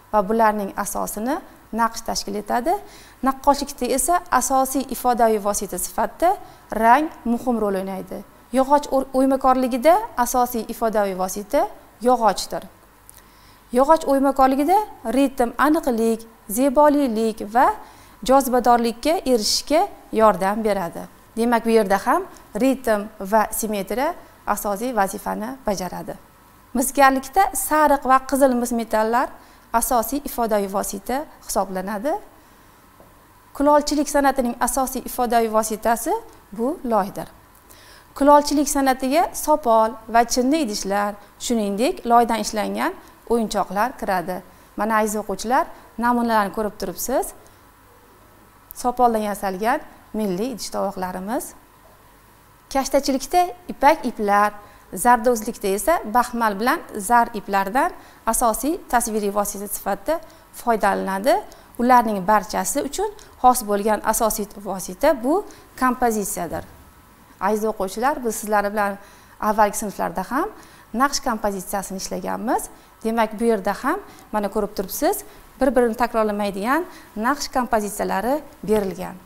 va bularning asosini naqsh tashkil etadi. Naqqoshlikda esa asosiy ifodaviy vosita sifatida rang muhim rol o'ynaydi. Yog'och o'ymakorligida asosiy ifodaviy vosita yog'ochdir. Yog'och o'ymakorligida ritm, aniqlik, zebolilik va jozibadorlikka erishishga yordam beradi. Demak, bu yerda ham ritm va simmetriya asosiy vazifani bajaradi. Misgarlikda sariq va qizil mis metallar asosiy ifodaviy vosita hisoblanadi. Kulolchilik san'atining asosiy ifodaviy vositasi bu loydir. Kulolchilik san'atiga sopol va chinni idishlar, shuningdek loydan ishlangan o'yinchoqlar kiradi. Mana aziz o'quvchilar, namunalarni ko'rib turibsiz. Sopoldan yasalgan milliy idish tovoqlarimiz. Kashtachilikda ipak iplar, zardozlikda esa baxmal bilan zar iplardan asosiy tasviriy vosita sifatida foydalaniladi. Ularning barchasi uchun xos bo'lgan asosiy vosita bu kompozitsiyadir. Aziz o'quvchilar, biz sizlar bilan avvalgi sinflarda ham naqsh kompozitsiyasini ishlaganmiz. Demak, bu yerda ham mana ko'rib turibsiz, bir-birini takrorlamaydigan naqsh kompozitsiyalari berilgan.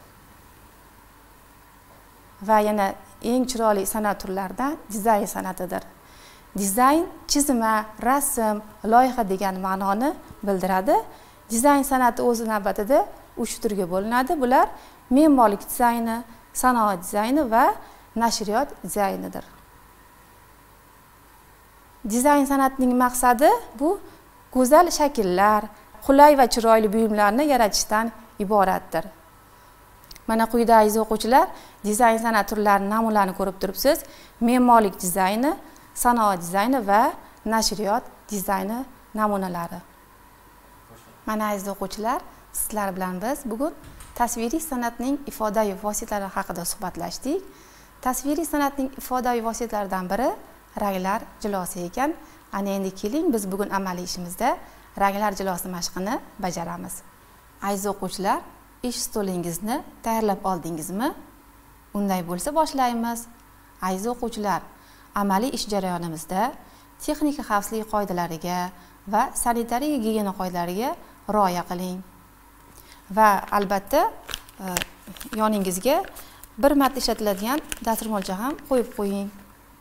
Va yana eng chiroyli san'at turlaridan dizayn san'atidir. Dizayn chizma, rasm, loyiha degan ma'noni bildiradi. Dizayn san'ati o'z navbatida 3 turga bo'linadi. Bular me'morlik dizayni, sanoat dizayni va nashriyot dizaynidir. Dizayn san'atining maqsadi bu go'zal shakllar, qulay va chiroyli buyumlarni yaratishdan iboratdir. Mana quyida aziz o'quvchilar, dizayn san'at turlarining namunalarini ko'rib turibsiz. Me'morlik dizayni, sanoat dizayni va nashriyot dizayni namunalari. Mana aziz o'quvchilar, sizlar bilan biz bugun tasviriy san'atning ifodaviy vositalari haqida suhbatlashdik. Tasviriy san'atning ifodaviy vositalaridan biri ranglar jilosi ekan. Ana endi keling, biz bugun amaliy ishimizda ranglar jilosi mashqini bajaramiz. Aziz o'quvchilar, ish stolingizni tayyorlab oldingizmi? Unday bo'lsa boshlaymiz. Aziz o'quvchilar, amaliy ish jarayonimizda texnika xavfsizlik qoidalariga va sanitariya gigiyena qoidalariga rioya qiling. Va albatta yoningizga bir marta ishlatiladigan dasturxoncha ham qo'yib qo'ying.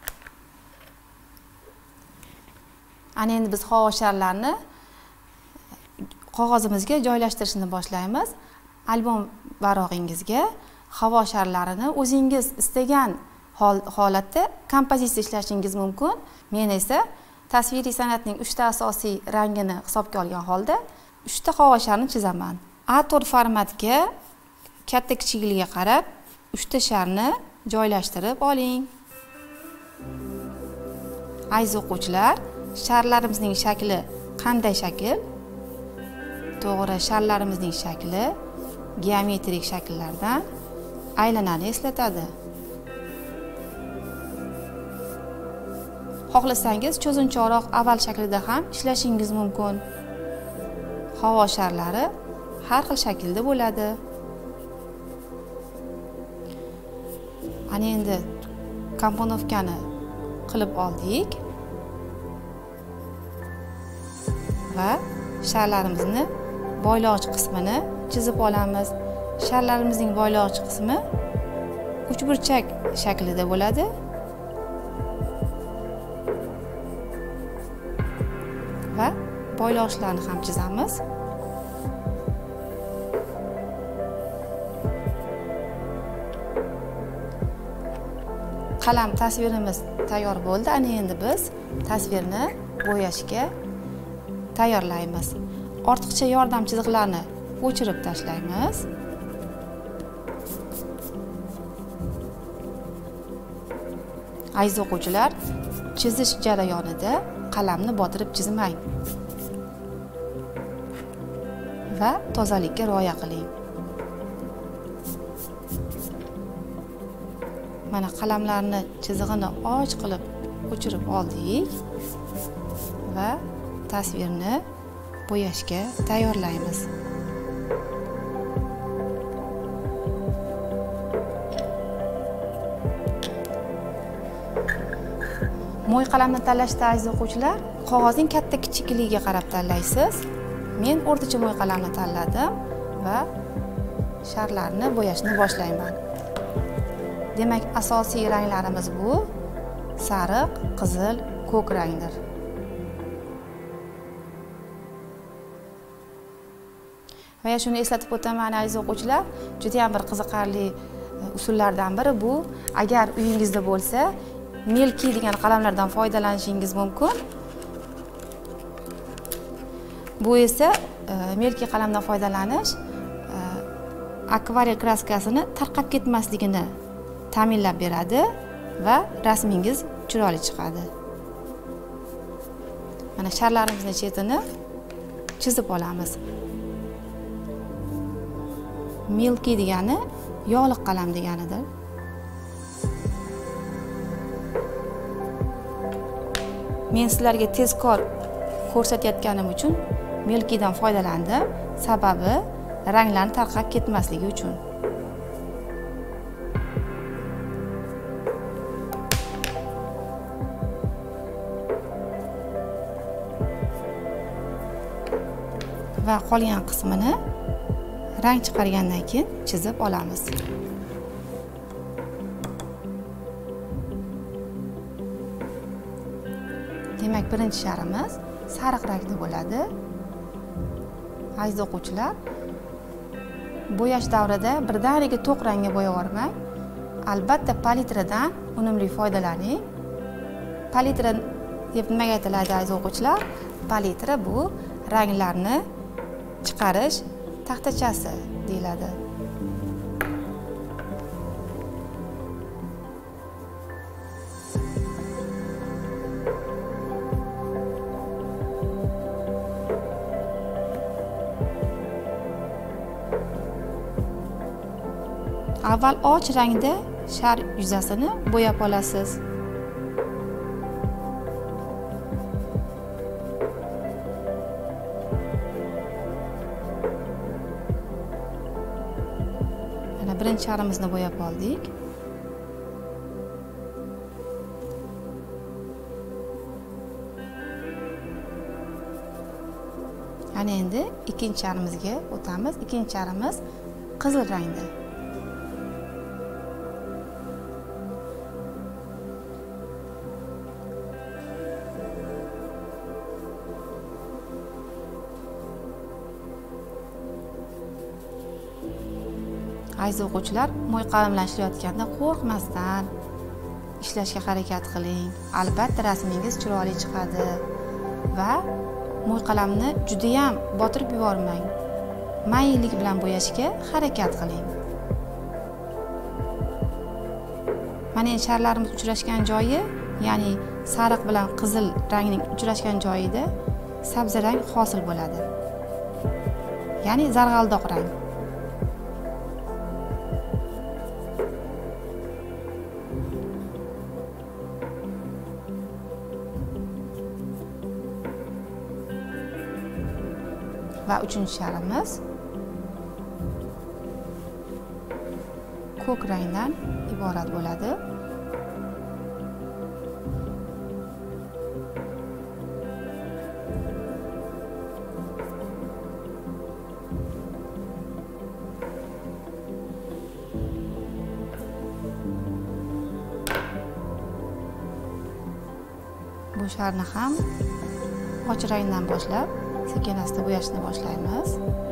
Ana endi biz havo sharlarini qog'ozimizga joylashtirishni boshlaymiz. Albom varog'ingizga havo sharlarini o'zingiz istagan holatda kompozitsiya ishlashingiz mumkin. Men esa tasviriy san'atning 3 ta asosiy rangini hisobga olgan holda 3 ta havo sharini chizaman. A4 formatga katta kichikligiga qarab 3 ta sharni joylashtirib oling. Aziz o'quvchilar, sharlarimizning shakli qanday shakl? To'g'ri, sharlarimizning shakli geometrik shakllardan aylanani eslatadi. Xohlasangiz cho'zinchoqroq oval shaklida ham ishlashingiz mumkin. Havo sharlari har xil shaklda bo'ladi. Ana endi komponovkani qilib oldik va sharlarimizni boylog'ich qismini chizib olamiz. Sharlarimizning boylog'ich qismi uchburchak shaklida bo'ladi. Va boylog'ichlarni ham chizamiz. Qalam tasvirimiz tayyor bo'ldi. Ana endi biz tasvirni bo'yashga tayyorlaymiz. Ortiqcha yordam chiziqlarni o'chirib tashlaymiz. Aziz o'quvchilar, chizish jarayonida qalamni botirib chizmang va tozalikka rioya qiling. Mana qalamlarni chizig'ini och qilib o'chirib oldik va tasvirni bo'yashga tayyorlaymiz. Mo'y qalamni tanlashda aziz o'quvchilar, qog'ozning katta kichikligiga qarab tanlaysiz. Men o'rtacha mo'y qalamni tanladim va sharlarni bo'yashni boshlayman. Demak, asosiy ranglarimiz bu sariq, qizil, ko'k rangdir. Va shuni eslatib o'taman aziz o'quvchilar, juda ham bir qiziqarli usullardan biri bu. Agar uyingizda bo'lsa, Milky degan qalamlardan foydalanishingiz mumkin. Bu esa Milky qalamdan foydalanish akvarel kraskasini tarqab ketmasligini ta'minlab beradi va rasmingiz chiroyli chiqadi. Mana sharlarimizning chetini chizib olamiz. Milky degani yog'liq qalam deganidir. Men sizlarga tezkor ko'rsatayotganim uchun Milkydan foydalandim. Sababi ranglarni tarqab ketmasligi uchun. Va qolgan qismini rang chiqargandan keyin chizib olamiz. Demak, birinchi sharimiz sariq rangda bo'ladi. Aziz o'quvchilar, bo'yash davrida birdaniga to'q rangga bo'yavermang. Albatta palitradan unumli foydalaning. Palitra deb nimaga aytiladi aziz o'quvchilar? Palitra bu ranglarni chiqarish taxtachasi deyiladi. Avval och rangda shar yuzasini bo'yab olasiz. Mana birinchi sharimizni bo'yab oldik. Ana endi ikkinchi sharimizga o'tamiz. Ikkinchi sharimiz qizil rangda. Aziz o'quvchilar, mo'y qalam bilan ishlayotganda qo'rqmasdan ishlashga harakat qiling. Albatta rasmingiz chiroyli chiqadi va mo'y qalamni juda ham botirib yubormang. Mayinlik bilan bo'yashga harakat qiling. Mana endi sharlarimiz uchrashgan joyi, ya'ni sariq bilan qizil rangning uchrashgan joyida sabzi rang hosil bo'ladi. Ya'ni zarg'aldoq rang. Va uchinchi sharimiz ko'k rangdan iborat bo'ladi. Bu sharni ham och rangdan boshlab sekin-asta bo'yashni boshlaymiz.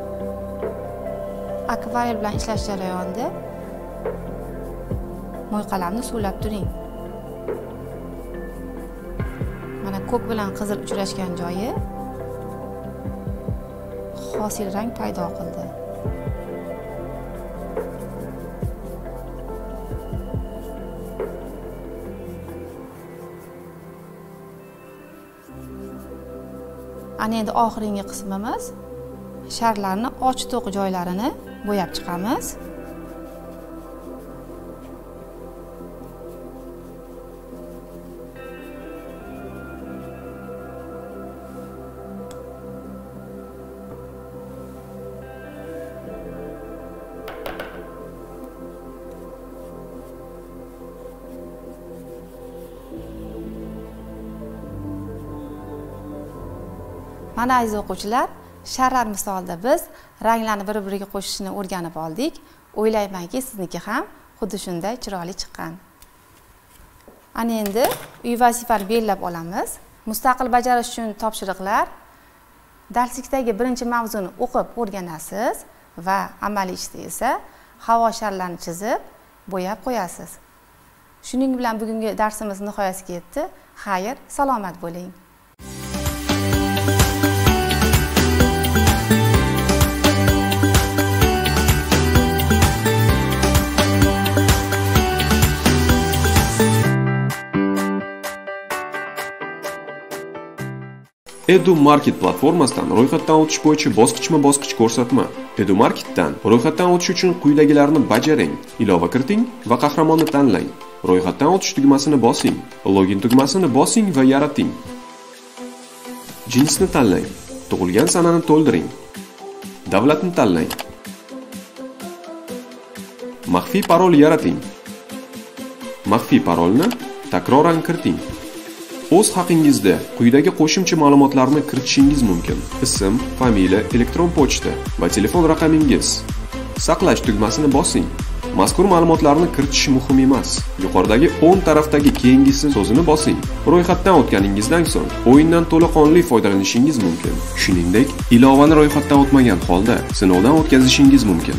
Akvarel bilan ishlash jarayonida mo'y qalamni suvlab turing. Mana ko'k bilan qizil uchrashgan joyi hosil rang paydo qildi. Ana endi oxirgi qismimiz sharlarni och-to'q joylarini bo'yab chiqamiz. Mana aziz o'quvchilar, sharlar misolida biz ranglarni bir-biriga qo'shishni o'rganib oldik. O'ylaymanki, sizniki ham xuddi shunday chiroyli chiqqan. Ana endi uy vazifani belgilab olamiz. Mustaqil bajarish uchun topshiriqlar. Darslikdagi birinchi mavzuni o'qib o'rganasiz va amaliy ishda esa havo sharlarini chizib, bo'yab qo'yasiz. Shuning bilan bugungi darsimiz nihoyasiga yetdi. Xayr, salomat bo'ling.
EduMarket platformasidan ro'yxatdan o'tish bo'yicha bosqichma-bosqich ko'rsatma. EduMarketdan ro'yxatdan o'tish uchun quyidagilarni bajaring. Ilova kiriting va qahramonni tanlang. Ro'yxatdan o'tish tugmasini bosing. Login tugmasini bosing va yarating. Jinsni tanlang. Tug'ilgan sanani to'ldiring. Davlatni tanlang. Maxfiy parol yarating. Maxfiy parolni takroran kiriting. O'z haqingizda quyidagi qo'shimcha ma'lumotlarni kiritishingiz mumkin. Ism, familiya, elektron pochta va telefon raqamingiz. Saqlash tugmasini bosing. Mazkur ma'lumotlarni kiritish muhim emas. Yuqoridagi o'ng tarafdagi keyingisi so'zini bosing. Ro'yxatdan o'tganingizdan so'ng o'yindan to'laqonli foydalanishingiz mumkin. Shuningdek, ilovani ro'yxatdan o'tmagan holda sinovdan o'tkazishingiz mumkin.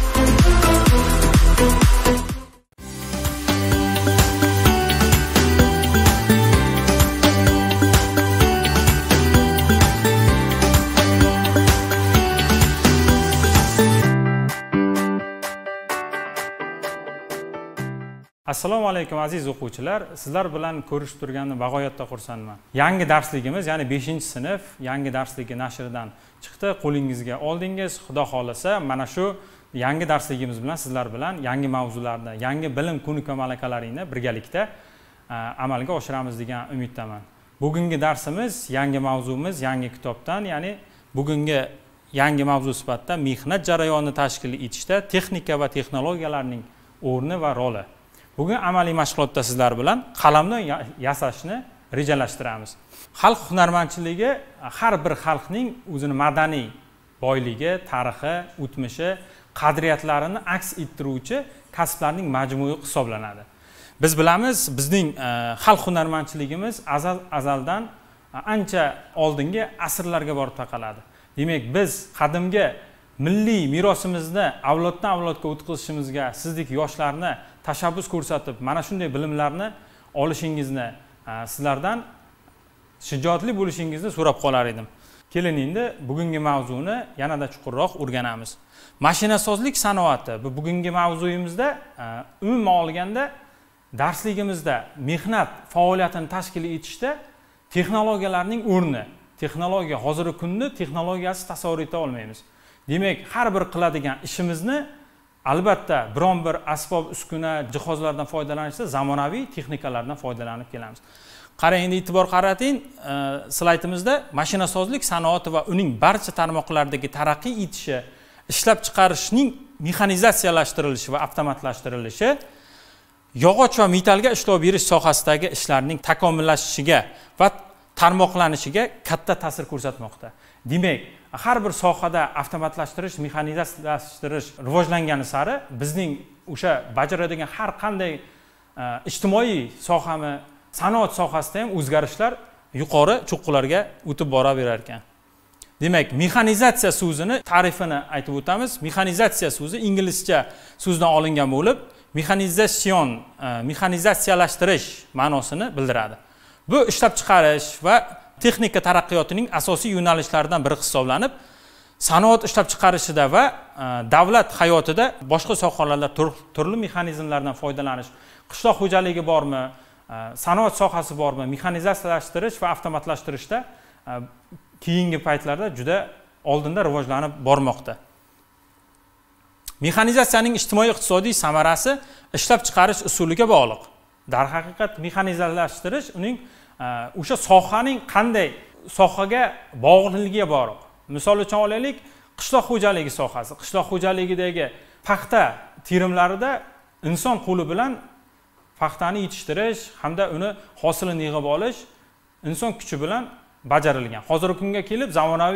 Assalomu alaykum aziz o'quvchilar. Sizlar bilan ko'rishib turganimdan bag'oyatda xursandman. Yangi darsligimiz, ya'ni 5-sinf yangi darsligi nashridan chiqdi. Qo'lingizga oldingiz. Xudo xolasa, mana shu yangi darsligimiz bilan sizlar bilan yangi mavzularni, yangi bilim ko'nik va malakalaringni birgalikda amalga oshiramiz degan umiddaman. Bugungi darsimiz, yangi mavzumiz, yangi kitobdan, ya'ni bugungi yangi mavzu sifatida mehnat jarayonini tashkil etishda texnika va texnologiyalarning o'rni va roli. Bugun amaliy mashg'ulotda sizlar bilan qalamni yasashni rejalashtiramiz. Xalq hunarmandchiligi har bir xalqning o'zini madaniy boyligi, tarixi, o'tmishi, qadriyatlarini aks ettiruvchi kasblarning majmui hisoblanadi. Biz bilamiz, bizning xalq hunarmandchiligimiz azaldan ancha oldingi asrlarga borib taqaladi. Demak, biz qadimgi milliy merosimizni avloddan avlodga o'tkazishimizga sizlik yoshlarni tashabbus ko'rsatib, mana shunday bilimlarni olishingizni, sizlardan shijoatli bo'lishingizni so'rab qolar edim. Keling endi bugungi mavzuni yanada chuqurroq o'rganamiz. Mashinasozlik sanoati bu bugungi mavzuyimizda umuman olganda darsligimizda mehnat faoliyatini tashkil etishda texnologiyalarning o'rni, texnologiya hozirgi kunni texnologiyasi tasavvur eta olmaymiz. Demak, har bir qiladigan ishimizni albatta biron bir asbob uskuna jihozlardan foydalanishda zamonaviy texnikalardan foydalanib kelamiz. Qarang, endi e'tibor qarating, slaydimizda mashinasozlik sanoati va uning barcha tarmoqlaridagi taraqqiy etishi, ishlab chiqarishning mexanizatsiyalashtirilishi va avtomatlashtirilishi yog'och va metallga ishlov berish sohasidagi ishlarning takomillashishiga va tarmoqlanishiga katta ta'sir ko'rsatmoqda. Demak, har bir sohada avtomatlashtirish, mexanizatsiyalashtirish rivojlangani sari bizning o'sha bajaradigan har qanday ijtimoiy sohami, sanoat sohasida ham o'zgarishlar yuqori cho'qqilarga o'tib boraverar ekan. Demak, mexanizatsiya so'zini ta'rifini aytib o'tamiz. Mexanizatsiya so'zi inglizcha so'zdan olingan bo'lib, mexanizatsiyalashtirish ma'nosini bildiradi. Bu ishlab chiqarish va texnika taraqqiyotining asosiy yo'nalishlaridan biri hisoblanib, sanoat ishlab chiqarishida va davlat hayotida boshqa sohalarda turli mexanizmlardan foydalanish, qishloq xo'jaligi bormi, sanoat sohasi bormi, mexanizatsiyalashtirish va avtomatlashtirishda keyingi paytlarda juda oldinda rivojlanib bormoqda. Mexanizatsiyaning ijtimoiy-iqtisodiy samarasi ishlab chiqarish usuliga bog'liq. Darhaqiqat mexanizatsiyalashtirish uning o'sha sohaning qanday sohaga bog'liqligiga bog'liq. Misol uchun olaylik, qishloq xo'jaligi sohasi. Qishloq xo'jaligidagi paxta terimlarida inson qo'li bilan paxtani yetishtirish hamda uni hosilini yig'ib olish inson kuchi bilan bajarilgan. Hozirgi kunga kelib zamonaviy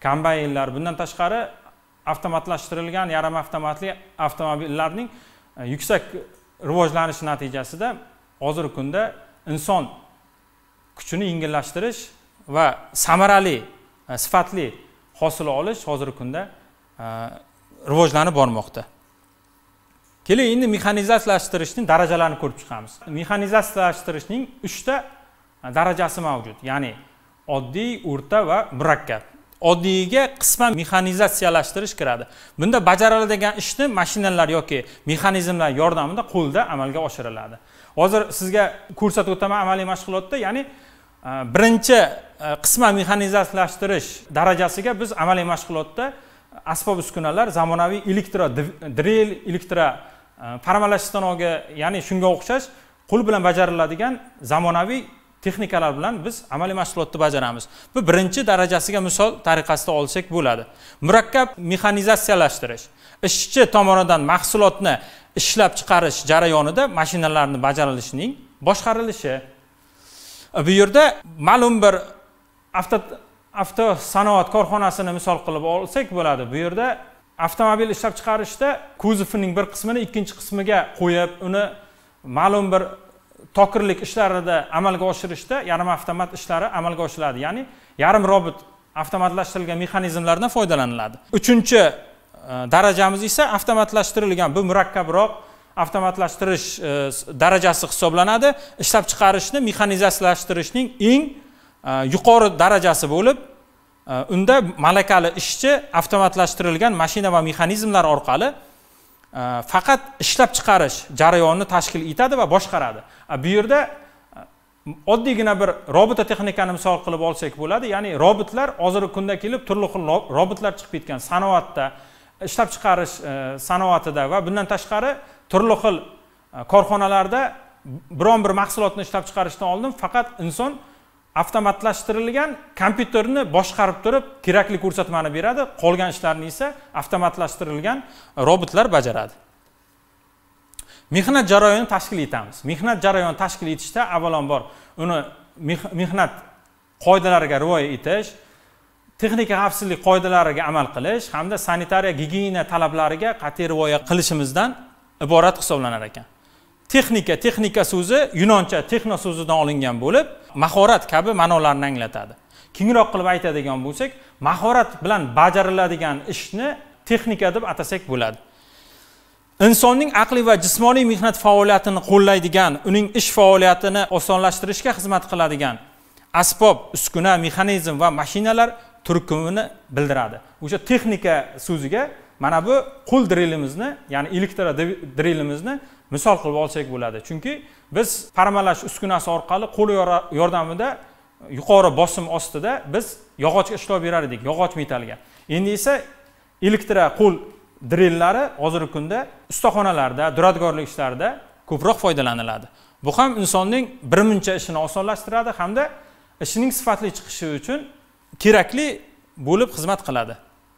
kombaynlar, bundan tashqari avtomatlashtirilgan yarim avtomatli avtomobillarning yuksak rivojlanishi natijasida hozirgi kunda inson kuchini yengillashtirish va samarali, sifatli hosil olish hozirgi kunda rivojlanib bormoqda. Keling, endi mexanizatsiyalashtirishning darajalarini ko'rib chiqamiz. Mexanizatsiyalashtirishning 3 ta darajasi mavjud, ya'ni oddiy, o'rta va murakkab. Oddiyga qisman mexanizatsiyalashtirish kiradi. Bunda bajariladigan ishni mashinalar yoki mexanizmlar yordamida qo'lda amalga oshiriladi. Hozir sizga ko'rsatib o'taman amaliy mashg'ulotda, ya'ni birinchi qisman mexanizatsiyalashtirish darajasiga biz amaliy mashg'ulotda asbob uskunalar, zamonaviy drill, farmalash stanogi, ya'ni shunga o'xshash qo'l bilan bajariladigan zamonaviy texnikalar bilan biz amaliy mashg'ulotni bajaramiz. Bu birinchi darajasiga misol tariqasida olsak bo'ladi. Murakkab mexanizatsiyalashtirish ishchi tomonidan mahsulotni ishlab chiqarish jarayonida mashinalarning bajarilishining boshqarilishi. Bu yerda ma'lum bir avto sanoat korxonasini misol qilib olsak bo'ladi. Bu yerda avtomobil ishlab chiqarishda kuzovining bir qismini ikkinchi qismiga qo'yib, uni ma'lum bir tokirlik ishlarida amalga oshirishda yarim avtomat ishlari amalga oshiriladi. Ya'ni yarim robot avtomatlashtirilgan mexanizmlardan foydalaniladi. Uchinchi darajamiz esa avtomatlashtirilgan, bu murakkabroq avtomatlashtirish darajasi hisoblanadi. Ishlab chiqarishni mexanizatsiyalashtirishning eng yuqori darajasi bo'lib, unda malakali ishchi avtomatlashtirilgan mashina va mexanizmlar orqali faqat ishlab chiqarish jarayonini tashkil etadi va boshqaradi. Bu yerda oddiygina bir robototexnikani misol qilib olsak bo'ladi. Ya'ni robotlar hozirgi kunda kelib turli xil robotlar chiqib ketgan sanoatda, ishlab chiqarish sanoatida va bundan tashqari turli xil korxonalarda biron bir mahsulotni ishlab chiqarishdan oldin faqat inson avtomatlashtirilgan kompyuterni boshqarib turib kerakli ko'rsatmani beradi, qolgan ishlarni esa avtomatlashtirilgan robotlar bajaradi. Mehnat jarayonini tashkil etamiz. Mehnat jarayonini tashkil etishda avvalambor uni mehnat qoidalariga rioya etish, texnika xavfsizlik qoidalariga amal qilish hamda sanitariya gigiyena talablariga qat'iy rioya qilishimizdan iborat hisoblanar ekan. Texnika so'zi yunoncha texno so'zidan olingan bo'lib, mahorat kabi ma'nolarni anglatadi. Kengroq qilib aytadigan bo'lsak, mahorat bilan bajariladigan ishni texnika deb atasak bo'ladi. Insonning aqliy va jismoniy mehnat faoliyatini qo'llaydigan, uning ish faoliyatini osonlashtirishga xizmat qiladigan asbob, uskuna, mexanizm va mashinalar turkumini bildiradi. O'sha texnika so'ziga mana bu qo'l drillimizni, ya'ni elektrodrillimizni misol qilib olsak bo'ladi. Chunki biz farmalash uskunasi orqali qo'l yordamida yuqori bosim ostida biz yog'ochga ishlov berar edik, yog'och metallga. Endi esa qo'l drillari hozirgi kunda ustaxonalarda, duradgorlik ishlarida ko'proq foydalaniladi. Bu ham insonning birmuncha ishini osonlashtiradi hamda ishining sifatli chiqishi uchun kerakli bo'lib xizmat qiladi.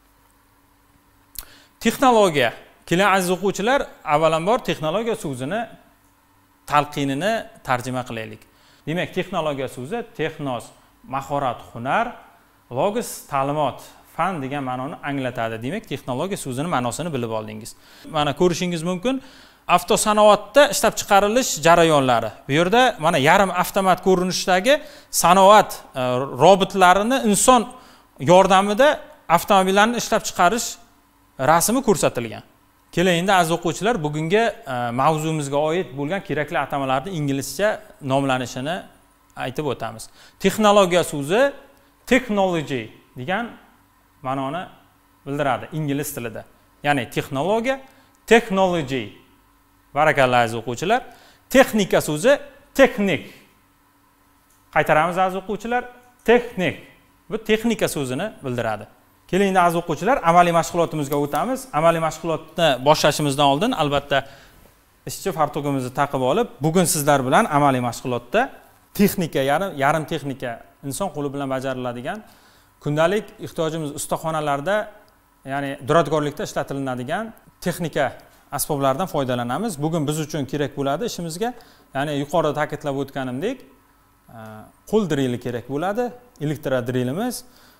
Texnologiya. Keling aziz o'quvchilar, avvalambor texnologiya so'zini talqinini tarjima qilaylik. Demak, texnologiya so'zi texnos, mahorat, hunar, logos, ta'limot, fan degan ma'noni anglatadi. Demak, texnologiya so'zining ma'nosini bilib oldingiz. Mana ko'rishingiz mumkin, avtosanoatda ishlab chiqarilish jarayonlari. Bu yerda mana yarim avtomat ko'rinishdagi sanoat robotlarini inson yordamida avtomobillarni ishlab chiqarish rasmi ko'rsatilgan. Keling, endi aziz o'quvchilar, bugungi mavzumizga oid bo'lgan kerakli atamalarning inglizcha nomlanishini aytib o'tamiz. Texnologiya so'zi technology degan ma'noni bildiradi ingliz tilida. Ya'ni texnologiya, technology. Barakalloh aziz o'quvchilar. Texnika so'zi texnik. Qaytaramiz aziz o'quvchilar, texnik. Bu texnika so'zini bildiradi. Keling, endi aziz o'quvchilar, amaliy mashg'ulotimizga o'tamiz. Amaliy mashg'ulotni boshlashimizdan oldin albatta ishchi fartugimizni taqib olib, bugun sizlar bilan amaliy mashg'ulotda texnika, yarim texnika, inson qo'li bilan bajariladigan kundalik ehtiyojimiz ustaxonalarda, ya'ni duradgorlikda ishlatilinadigan texnika asboblardan foydalanamiz. Bugun biz uchun kerak bo'ladi ishimizga, ya'ni yuqorida ta'kidlab o'tganimdek, qo'l drilli kerak bo'ladi, elektrodrillimiz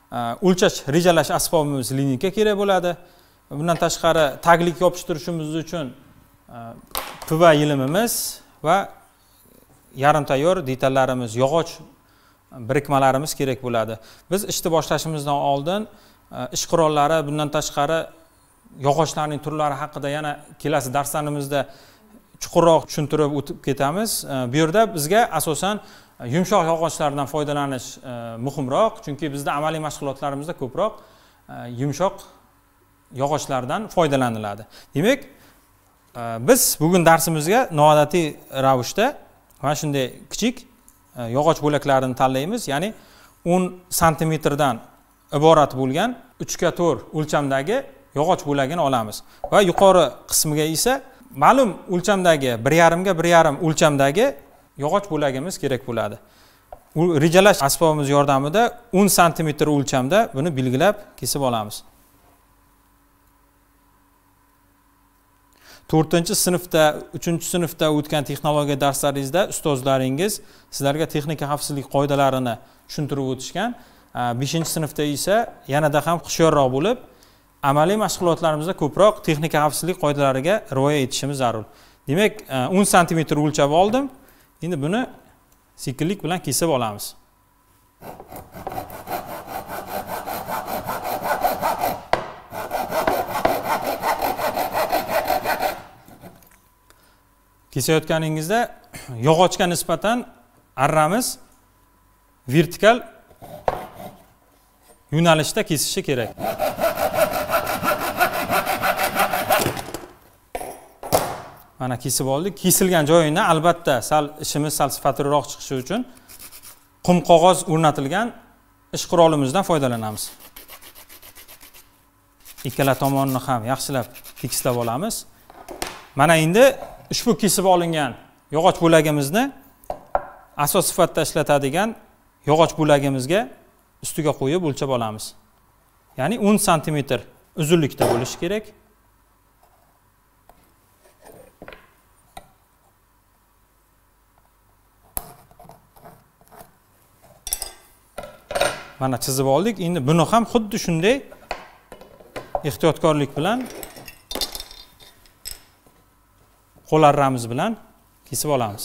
o'lchash rejalash asbobimiz lineyka kerak bo'ladi. Bundan tashqari taglik yopishtirishimiz uchun PVA yilimimiz va yarim tayyor detallarimiz, yog'och birikmalarimiz kerak bo'ladi. Biz ishni boshlashimizdan oldin ish qurollari, bundan tashqari yog'ochlarning turlari haqida yana kelasi darslarimizda chuqurroq tushuntirib o'tib ketamiz. Bu yerda bizga asosan yumshoq yog'ochlardan foydalanish muhimroq, chunki bizda amaliy mashg'ulotlarimizda ko'proq yumshoq yog'ochlardan foydalaniladi. Demak, biz bugun darsimizga noodatiy ravishda mana shunday kichik yog'och bo'laklarini tanlaymiz, ya'ni 10 santimetrdan iborat bo'lgan 3x4 o'lchamdagi yog'och bo'lagini olamiz va yuqori qismiga esa ma'lum o'lchamdagi 1,5 ga 1,5 o'lchamdagi yog'och bo'lagimiz kerak bo'ladi. U rejalash asbobimiz yordamida 10 santimetr o'lchamda buni belgilab kesib olamiz. 4-sinfda, 3-sinfda o'tgan texnologiya darslaringizda ustozlaringiz sizlarga texnika xavfsizlik qoidalarini tushuntirib o'tishgan. 5-sinfda esa yanada ham hushyorroq bo'lib, amaliy mashg'ulotlarimizda ko'proq texnika xavfsizlik qoidalariga rioya etishimiz zarur. Demak, 10 santimetr o'lchab oldim. Endi buni sekinlik bilan kesib olamiz. Kesayotganingizda yog'ochga nisbatan arramiz vertikal yo'nalishda kesishi kerak. Mana kesib oldik. Kesilgan joyini albatta ishimiz sal sifatliroq chiqishi uchun qum qog'oz o'rnatilgan ish qurolimizdan foydalanamiz. Ikkala tomonini ham yaxshilab tekislab olamiz. Mana endi ushbu kesib olingan yog'och bo'lagimizni asos sifatida ishlatadigan yog'och bo'lagimizga ustiga qo'yib o'lchab olamiz. Ya'ni 10 santimetr uzunlikda bo'lishi kerak. Mana chizib oldik. Endi buni ham xuddi shunday ehtiyotkorlik bilan qo'l arramiz bilan kesib olamiz.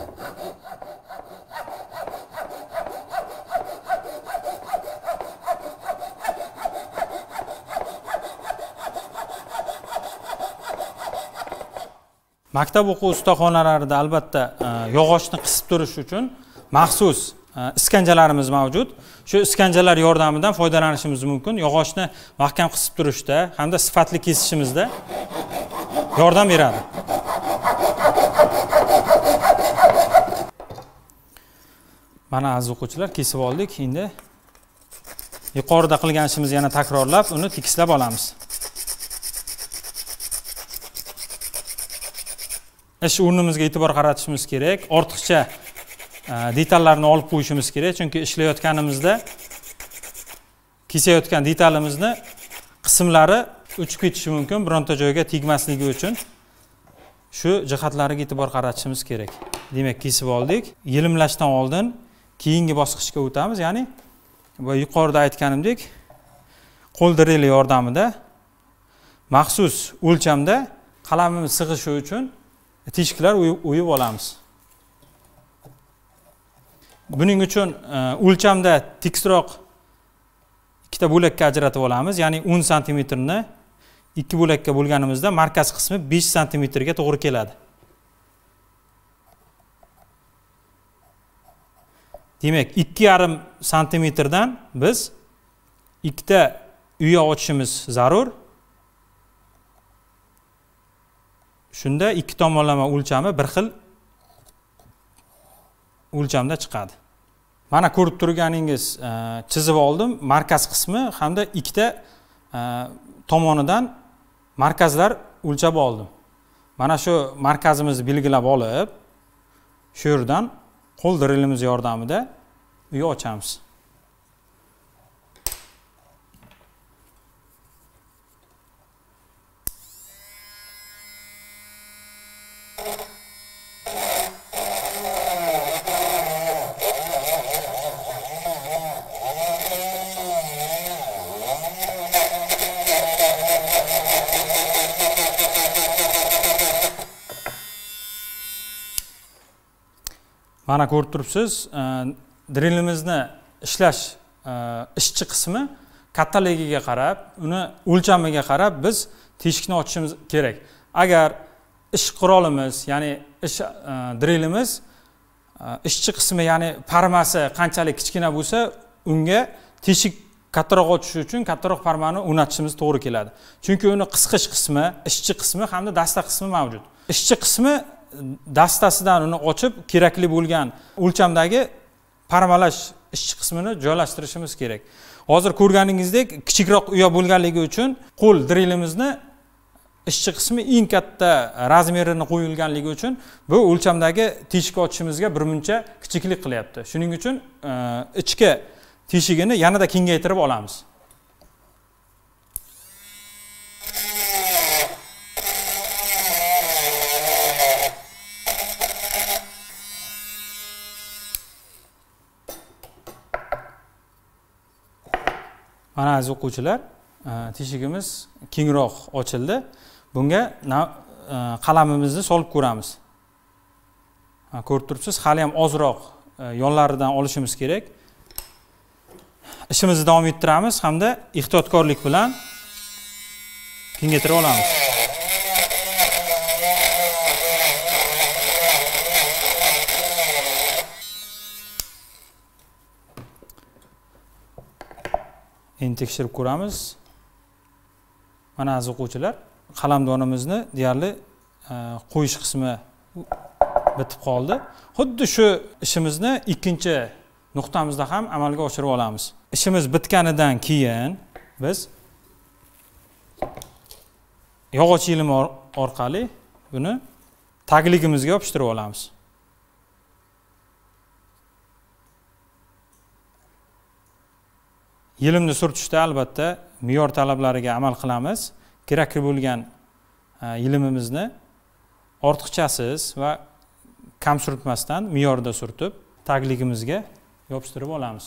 Maktab o'quv ustaxonalarida albatta yog'ochni qisib turish uchun maxsus iskanjalarimiz mavjud. Shu iskanjalar yordamidan foydalanishimiz mumkin. Yog'ochni mahkam qisib turishda hamda sifatli kesishimizda yordam beradi. Mana aziz o'quvchilar, kesib oldik. Endi yuqorida qilgan ishimizni yana takrorlab, uni tekislab olamiz. Ish o'rnimizga e'tibor qaratishimiz kerak. Ortiqcha detallarni olib qo'yishimiz kerak, chunki ishlayotganimizda kesayotgan detalimizni qismlari o'chib ketishi mumkin, bironta joyga tegmasligi uchun shu jihatlariga e'tibor qaratishimiz kerak. Demak, kesib oldik. Yelimlashdan oldin keyingi bosqichga o'tamiz, ya'ni bu yuqorida aytganimdek, qo'l direli yordamida maxsus o'lchamda qalamimiz sig'ishi uchun teshiklar o'yib olamiz. Buning uchun o'lchamda tekisroq ikkita bo'lakka ajratib olamiz, ya'ni 10 santimetrni ikki bo'lakka bo'lganimizda markaz qismi 5 santimetrga to'g'ri keladi. Demak, 2,5 santimetrdan biz ikkita uya ochishimiz zarur. Shunda ikki tomonlama o'lchami bir xil o'lchamda chiqadi. Mana ko'rib turganingiz chizib oldim. Markaz qismi hamda ikkita tomonidan markazlar o'lchab oldim. Mana shu markazimizni belgilab olib, shu yerdan qo'l dirilimiz yordamida uya ochamiz. Mana ko'rib turibsiz, drillimizni ishlash ishchi qismi kattaligiga qarab, uni o'lchamiga qarab biz teshikni ochishimiz kerak. Agar ish qurolimiz, ya'ni drillimiz ishchi qismi, ya'ni parmasi qanchalik kichkina bo'lsa, unga teshik kattaroq ochish uchun kattaroq parmani o'rnatishimiz to'g'ri keladi. Chunki uni qisqish qismi, ishchi qismi hamda dasta qismi mavjud. Ishchi qismi dastasidan uni ochib, kerakli bo'lgan o'lchamdagi parmalash ishchi qismini joylashtirishimiz kerak. Hozir ko'rganingizdek, kichikroq uya bo'lganligi uchun qo'l drillimizni ishchi qismi eng katta razmerini qo'yilganligi uchun bu o'lchamdagi teshik ochishimizga birmuncha kichiklik qilyapti. Shuning uchun ichki teshigini yanada kengaytirib olamiz. Mana aziz o'quvchilar, teshigimiz kengroq ochildi. Bunga qalamimizni solib ko'ramiz. Ko'rib turibsiz, hali ham ozroq yonlaridan olishimiz kerak. Ishimizni davom ettiramiz hamda ehtiyotkorlik bilan kengaytira olamiz. Endi tekshirib ko'ramiz. Mana aziz o'quvchilar, qalamdonimizni deyarli qo'yish qismi bitib qoldi. Xuddi shu ishimizni ikkinchi nuqtamizda ham amalga oshirib olamiz. Ishimiz bitganidan keyin biz yog'och ilim orqali buni tagligimizga yopishtirib olamiz. Yilimni surtishda albatta me'yor talablariga amal qilamiz. Kerakli bo'lgan yilimimizni ortiqchasiz va kam surtmasdan me'yorda surtib, tagligimizga yopishtirib olamiz.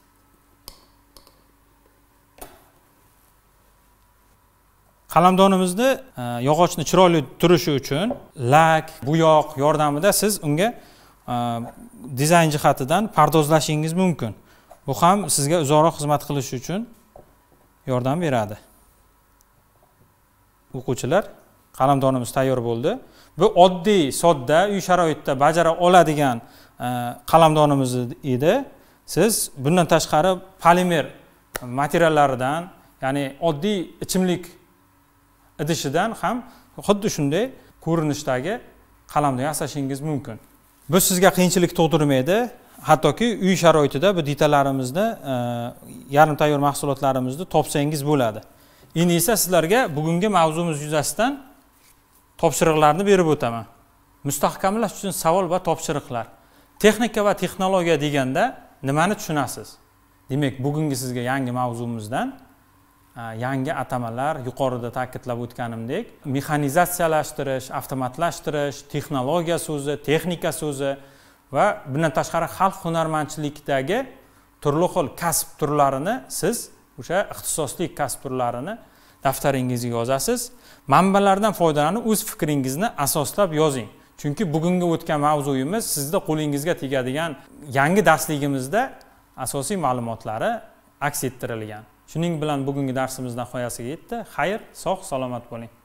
Qalamdonimizni yog'ochni chiroyli turishi uchun lak, bo'yoq yordamida siz unga dizayn jihatidan pardozlashingiz mumkin. Bu ham sizga uzoqroq xizmat qilish uchun yordam beradi. O'quvchilar, qalamdonimiz tayyor bo'ldi. Bu oddiy, sodda, uy sharoitida bajara oladigan qalamdonimiz edi. Siz bundan tashqari polimer materiallaridan, ya'ni oddiy ichimlik idishidan ham xuddi shunday ko'rinishdagi qalamni yasashingiz mumkin. Bu sizga qiyinchilik tug'dirmaydi. Hattoki uy sharoitida bu detallarimizni, yarim tayyor mahsulotlarimizni topsangiz bo'ladi. Endi esa sizlarga bugungi mavzumiz yuzasidan topshiriqlarni berib o'taman. Mustahkamlash uchun savol va topshiriqlar. Texnika va texnologiya deganda nimani tushunasiz? Demak, bugungi sizga yangi mavzumizdan yangi atamalar, yuqorida ta'kidlab o'tganimdek, mexanizatsiyalashtirish, avtomatlashtirish, texnologiya so'zi, texnika so'zi va bundan tashqari xalq hunarmandchilikdagi turli xil kasb turlarini siz o'sha ixtisosli kasb turlarini daftaringizga yozasiz. Manbalardan foydalanib o'z fikringizni asoslab yozing. Chunki bugungi o'tgan mavzuyimiz sizda qo'lingizga tegadigan yangi darsligimizda asosiy ma'lumotlari aks ettirilgan. Shuning bilan bugungi darsimizdan nihoyasiga yetdi. Xayr, sog', salomat bo'ling.